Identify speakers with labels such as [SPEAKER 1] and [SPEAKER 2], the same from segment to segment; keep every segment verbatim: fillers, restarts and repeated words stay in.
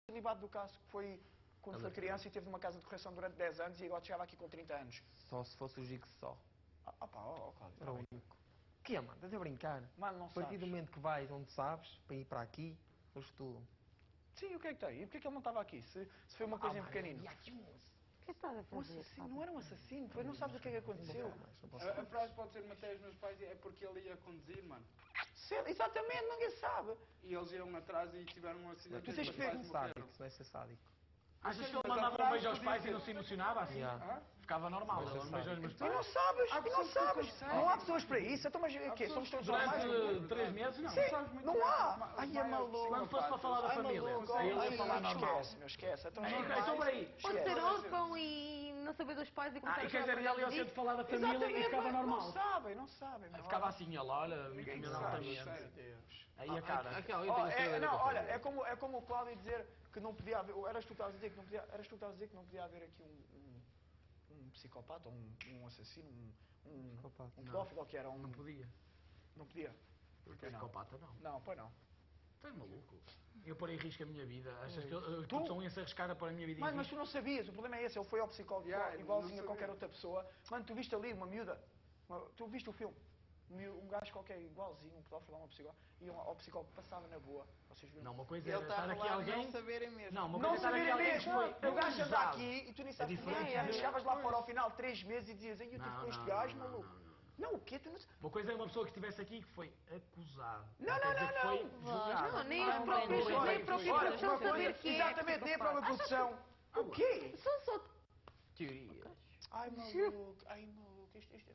[SPEAKER 1] celibato do caso, que foi quando foi criança e teve numa casa de correção durante dez anos e agora chegava aqui com trinta anos.
[SPEAKER 2] Só se fosse o Gigo só.
[SPEAKER 1] Ah, ah pá, ó, oh, Cláudio.
[SPEAKER 2] Era o único. O que é, mano? Estás a brincar?
[SPEAKER 1] Mano, não
[SPEAKER 2] A partir
[SPEAKER 1] sabes.
[SPEAKER 2] do momento que vais onde sabes, para ir para aqui, faz tudo.
[SPEAKER 1] Sim, o que é que tem? E porquê que ele não estava aqui? Se, se foi uma coisa
[SPEAKER 2] Ah,
[SPEAKER 1] em
[SPEAKER 2] mano,
[SPEAKER 1] pequenino.
[SPEAKER 2] e aqui, moço?
[SPEAKER 3] O que estás a
[SPEAKER 1] Um
[SPEAKER 3] fazer?
[SPEAKER 1] assassino, não era um assassino, foi, não sabes o que é que aconteceu.
[SPEAKER 2] Não posso
[SPEAKER 4] A, a frase pode ser matei os meus pais é porque ele ia conduzir, mano.
[SPEAKER 1] Certo, exatamente, ninguém sabe.
[SPEAKER 4] E eles iam atrás e tiveram um acidente.
[SPEAKER 1] Tu tens
[SPEAKER 4] e os
[SPEAKER 1] que ver
[SPEAKER 4] pais
[SPEAKER 2] Isso
[SPEAKER 4] morreram.
[SPEAKER 2] sádico, isso vai ser sádico.
[SPEAKER 5] Achas que ele
[SPEAKER 4] Mas
[SPEAKER 5] mandava um
[SPEAKER 4] atrás
[SPEAKER 5] beijo aos
[SPEAKER 4] podia
[SPEAKER 5] pais
[SPEAKER 4] ser-
[SPEAKER 5] e não se emocionava assim?
[SPEAKER 4] Ah?
[SPEAKER 5] Ficava normal,
[SPEAKER 2] Mas
[SPEAKER 5] ele
[SPEAKER 2] você
[SPEAKER 5] um beijo aos
[SPEAKER 2] sabe.
[SPEAKER 5] meus
[SPEAKER 1] E não
[SPEAKER 5] pais.
[SPEAKER 1] sabes,
[SPEAKER 4] Há
[SPEAKER 1] e não
[SPEAKER 4] pessoas que
[SPEAKER 1] sabes.
[SPEAKER 4] conseguem.
[SPEAKER 1] Não há pessoas para isso. Então, mas o quê? Somos todos normais?
[SPEAKER 5] Durante três meses, não.
[SPEAKER 1] Sim,
[SPEAKER 4] sabes muito
[SPEAKER 1] não
[SPEAKER 4] bem
[SPEAKER 1] há.
[SPEAKER 4] os ma- os
[SPEAKER 1] Ai, é
[SPEAKER 4] maiores
[SPEAKER 1] maluco.
[SPEAKER 5] Quando fosse para falar da
[SPEAKER 1] Ai,
[SPEAKER 5] família,
[SPEAKER 1] maluco.
[SPEAKER 5] aí ele
[SPEAKER 1] Ai,
[SPEAKER 5] ia falar normal.
[SPEAKER 1] esquece, meu, esquece. Então,
[SPEAKER 5] Aí,
[SPEAKER 1] normais.
[SPEAKER 5] então, peraí.
[SPEAKER 3] Pode
[SPEAKER 1] Esquece.
[SPEAKER 3] ser órfão e não saber dos pais e começar
[SPEAKER 5] Ah, e
[SPEAKER 3] a
[SPEAKER 5] quer
[SPEAKER 3] chorar
[SPEAKER 5] dizer,
[SPEAKER 3] por
[SPEAKER 5] ele ia
[SPEAKER 3] causa
[SPEAKER 5] sempre
[SPEAKER 3] disso?
[SPEAKER 5] falar da família e
[SPEAKER 1] Exatamente,
[SPEAKER 5] ficava
[SPEAKER 1] mas
[SPEAKER 5] normal.
[SPEAKER 1] Não sabem, não sabem. meu.
[SPEAKER 5] Ficava assim, ele, olha,
[SPEAKER 1] Ninguém
[SPEAKER 5] muito
[SPEAKER 1] sabe.
[SPEAKER 5] altamente.
[SPEAKER 1] Meu Deus.
[SPEAKER 5] Aí a cara.
[SPEAKER 2] Aquela, eu
[SPEAKER 1] Oh,
[SPEAKER 2] tenho
[SPEAKER 1] é,
[SPEAKER 2] certeza
[SPEAKER 1] não,
[SPEAKER 2] que eu
[SPEAKER 1] olha,
[SPEAKER 2] sei.
[SPEAKER 1] é como, é como o Cláudio dizer que não podia haver. Eras tu que estavas a dizer que não podia, eras tu que estavas a dizer que não podia haver aqui um, um, um psicopata, ou um, um assassino, um, um,
[SPEAKER 2] Psicopata.
[SPEAKER 1] um pedófilo, que era um.
[SPEAKER 5] Não podia.
[SPEAKER 1] Não podia.
[SPEAKER 5] Porque
[SPEAKER 1] não?
[SPEAKER 5] psicopata não.
[SPEAKER 1] Não, pois não.
[SPEAKER 5] Tu és maluco. Eu pôr em risco a minha vida. Achas que eu, eu, tu são se arriscar a pôr a minha vida em
[SPEAKER 1] Mano, mas
[SPEAKER 5] risco?
[SPEAKER 1] tu não sabias, o problema é esse, ele foi ao psicólogo
[SPEAKER 4] Yeah,
[SPEAKER 1] igual- igualzinho
[SPEAKER 4] não
[SPEAKER 1] a qualquer
[SPEAKER 4] sabia.
[SPEAKER 1] outra pessoa. Mano, tu viste ali uma miúda, uma- tu viste o filme, um miú- um gajo qualquer igualzinho, um pedófilo a uma psicóloga, e um- ao psicólogo passava na boa. Vocês viram?
[SPEAKER 5] Não, uma coisa
[SPEAKER 6] Ele
[SPEAKER 5] era
[SPEAKER 6] está a
[SPEAKER 5] estar aqui
[SPEAKER 6] falar de
[SPEAKER 5] alguém...
[SPEAKER 6] não saberem mesmo.
[SPEAKER 5] Não, uma
[SPEAKER 1] Não
[SPEAKER 5] coisa é estar aqui
[SPEAKER 1] saberem
[SPEAKER 5] alguém que
[SPEAKER 1] mesmo,
[SPEAKER 5] foi...
[SPEAKER 1] o gajo anda
[SPEAKER 5] acusado.
[SPEAKER 1] aqui e tu nem sabes quem
[SPEAKER 5] diferente.
[SPEAKER 1] é. Chegavas lá fora ao final de três meses e dizias, ai, eu tive
[SPEAKER 5] Não,
[SPEAKER 1] com este
[SPEAKER 5] não,
[SPEAKER 1] gajo,
[SPEAKER 5] não,
[SPEAKER 1] maluco.
[SPEAKER 5] não, não.
[SPEAKER 1] Não, o quê? Tu não...
[SPEAKER 5] Uma coisa é uma pessoa que estivesse aqui que foi acusado.
[SPEAKER 1] Não,
[SPEAKER 5] quer
[SPEAKER 1] não,
[SPEAKER 5] dizer
[SPEAKER 1] não,
[SPEAKER 5] que foi
[SPEAKER 1] não.
[SPEAKER 5] julgado.
[SPEAKER 3] Não, nem
[SPEAKER 1] Ah,
[SPEAKER 3] os próprios,
[SPEAKER 1] olha,
[SPEAKER 3] nem a própria
[SPEAKER 1] olha,
[SPEAKER 3] produção
[SPEAKER 1] uma coisa-
[SPEAKER 3] saber que é.
[SPEAKER 1] Exatamente, nem a própria produção. O quê?
[SPEAKER 3] São só...
[SPEAKER 2] Teorias.
[SPEAKER 1] Ai, maluco, ai, maluco, isto, isto é...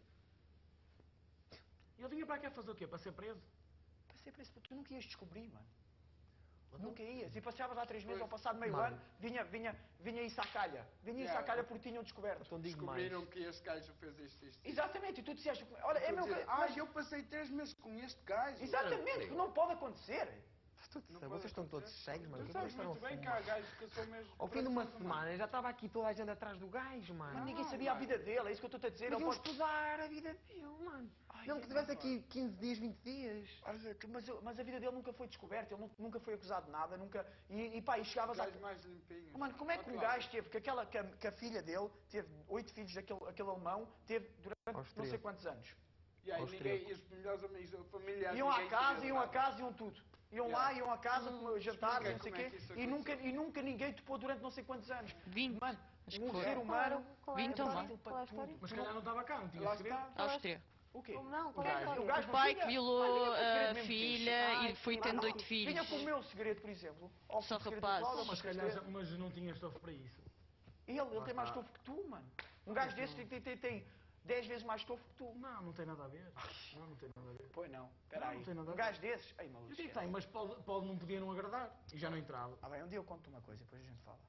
[SPEAKER 5] Ele vinha para cá fazer o quê? Para ser preso?
[SPEAKER 1] Para ser preso, tu nunca ias descobrir, mano. Nunca ias. E passavas lá três meses, ao passado meio
[SPEAKER 2] Mano.
[SPEAKER 1] ano, vinha, vinha, vinha isso à calha. Vinha isso à
[SPEAKER 4] Yeah.
[SPEAKER 1] calha porque tinham descoberto.
[SPEAKER 2] Então digo mais.
[SPEAKER 4] Descobriram que este gajo fez isto, isto.
[SPEAKER 1] Exatamente, e tu disseste, olha, é
[SPEAKER 4] Tu
[SPEAKER 1] meu...
[SPEAKER 4] dizes,
[SPEAKER 1] mas-
[SPEAKER 4] ah, eu passei três meses com este gajo.
[SPEAKER 1] Exatamente, que não pode acontecer.
[SPEAKER 4] Não
[SPEAKER 2] Vocês
[SPEAKER 4] pode
[SPEAKER 2] estão todos
[SPEAKER 4] acontecer.
[SPEAKER 2] cegos, mano. O
[SPEAKER 4] Tu
[SPEAKER 2] que é que
[SPEAKER 4] sabes
[SPEAKER 2] vocês
[SPEAKER 4] muito
[SPEAKER 2] estão a
[SPEAKER 4] bem que
[SPEAKER 2] fumar?
[SPEAKER 4] há gajos que são mesmo...
[SPEAKER 2] Ao fim de uma
[SPEAKER 4] próximos
[SPEAKER 2] semana já estava aqui toda a gente atrás do gajo,
[SPEAKER 1] Mas
[SPEAKER 2] mano.
[SPEAKER 1] ninguém sabia a vida dele, é isso que eu estou a dizer.
[SPEAKER 2] Mas
[SPEAKER 1] Ele
[SPEAKER 2] iam
[SPEAKER 1] pode...
[SPEAKER 2] estudar a vida dele, mano.
[SPEAKER 1] Ai,
[SPEAKER 2] Ele que estivesse aqui quinze dias, vinte dias.
[SPEAKER 1] Olha, que- Mas, eu- mas a vida dele nunca foi descoberta, ele nu- nunca foi acusado de nada, nunca... E, e pá, e chegavas a...
[SPEAKER 4] Gajos mais limpinhos.
[SPEAKER 1] Mano, como é que um
[SPEAKER 4] Claro.
[SPEAKER 1] gajo teve, que, aquela, que, a, que a filha dele teve oito filhos daquele aquele alemão, teve durante não
[SPEAKER 2] Austríaco.
[SPEAKER 1] sei quantos anos.
[SPEAKER 4] E aí
[SPEAKER 2] Austríaco.
[SPEAKER 4] ninguém, e os melhores amigos, familiares...
[SPEAKER 1] Iam à
[SPEAKER 4] ninguém
[SPEAKER 1] casa,
[SPEAKER 4] sabia
[SPEAKER 1] iam a
[SPEAKER 4] nada.
[SPEAKER 1] casa, iam tudo. Iam
[SPEAKER 4] Yeah.
[SPEAKER 1] lá, iam a casa, comer jantares,
[SPEAKER 4] explica
[SPEAKER 1] não sei o
[SPEAKER 4] como é
[SPEAKER 1] quê,
[SPEAKER 4] que isso
[SPEAKER 1] e nunca,
[SPEAKER 4] aconteceu.
[SPEAKER 1] e nunca ninguém topou durante não sei quantos anos.
[SPEAKER 7] vinte.
[SPEAKER 1] Mano,
[SPEAKER 7] Acho que
[SPEAKER 1] um
[SPEAKER 7] foi.
[SPEAKER 1] ser humano...
[SPEAKER 3] Qual é a
[SPEAKER 7] Vinte ou
[SPEAKER 3] história?
[SPEAKER 7] mais.
[SPEAKER 3] Qual é a história?
[SPEAKER 5] Mas se calhar não estava cá, não tinha
[SPEAKER 4] Lá
[SPEAKER 5] segredo.
[SPEAKER 4] está.
[SPEAKER 7] Áustria.
[SPEAKER 1] O quê?
[SPEAKER 3] Não, qual
[SPEAKER 1] O
[SPEAKER 3] é a
[SPEAKER 1] gajo-
[SPEAKER 3] história?
[SPEAKER 1] o gajo
[SPEAKER 7] O pai
[SPEAKER 1] não
[SPEAKER 7] que
[SPEAKER 1] tinha-
[SPEAKER 7] violou
[SPEAKER 1] Ai, vinha com
[SPEAKER 7] a
[SPEAKER 1] segredo mesmo
[SPEAKER 7] filha
[SPEAKER 1] fixe.
[SPEAKER 7] e foi
[SPEAKER 1] Ai,
[SPEAKER 7] tendo
[SPEAKER 1] não.
[SPEAKER 7] oito filhos.
[SPEAKER 1] Vinha com o meu segredo, por exemplo. Ou
[SPEAKER 7] Só
[SPEAKER 1] com o segredo do
[SPEAKER 7] rapaz.
[SPEAKER 1] Cláudio, ou com
[SPEAKER 5] Mas
[SPEAKER 1] o
[SPEAKER 5] se calhar,
[SPEAKER 1] segredo-
[SPEAKER 5] mas não tinha estofo para isso.
[SPEAKER 1] Ele, ele tem mais estofo que tu, mano. Um gajo desse tem, tem, tem, tem dez vezes mais estofo que tu.
[SPEAKER 5] Não, não tem nada a ver. Não, não tem nada a ver.
[SPEAKER 1] Pois não, peraí.
[SPEAKER 5] não tem nada a
[SPEAKER 1] Um
[SPEAKER 5] ver.
[SPEAKER 1] gajo desses... Ai, maluco.
[SPEAKER 5] Eu digo que
[SPEAKER 1] esquece.
[SPEAKER 5] tem, mas pode, pode não podia não agradar. E já não entrava.
[SPEAKER 1] Ah bem, um dia eu conto uma coisa, depois a gente fala.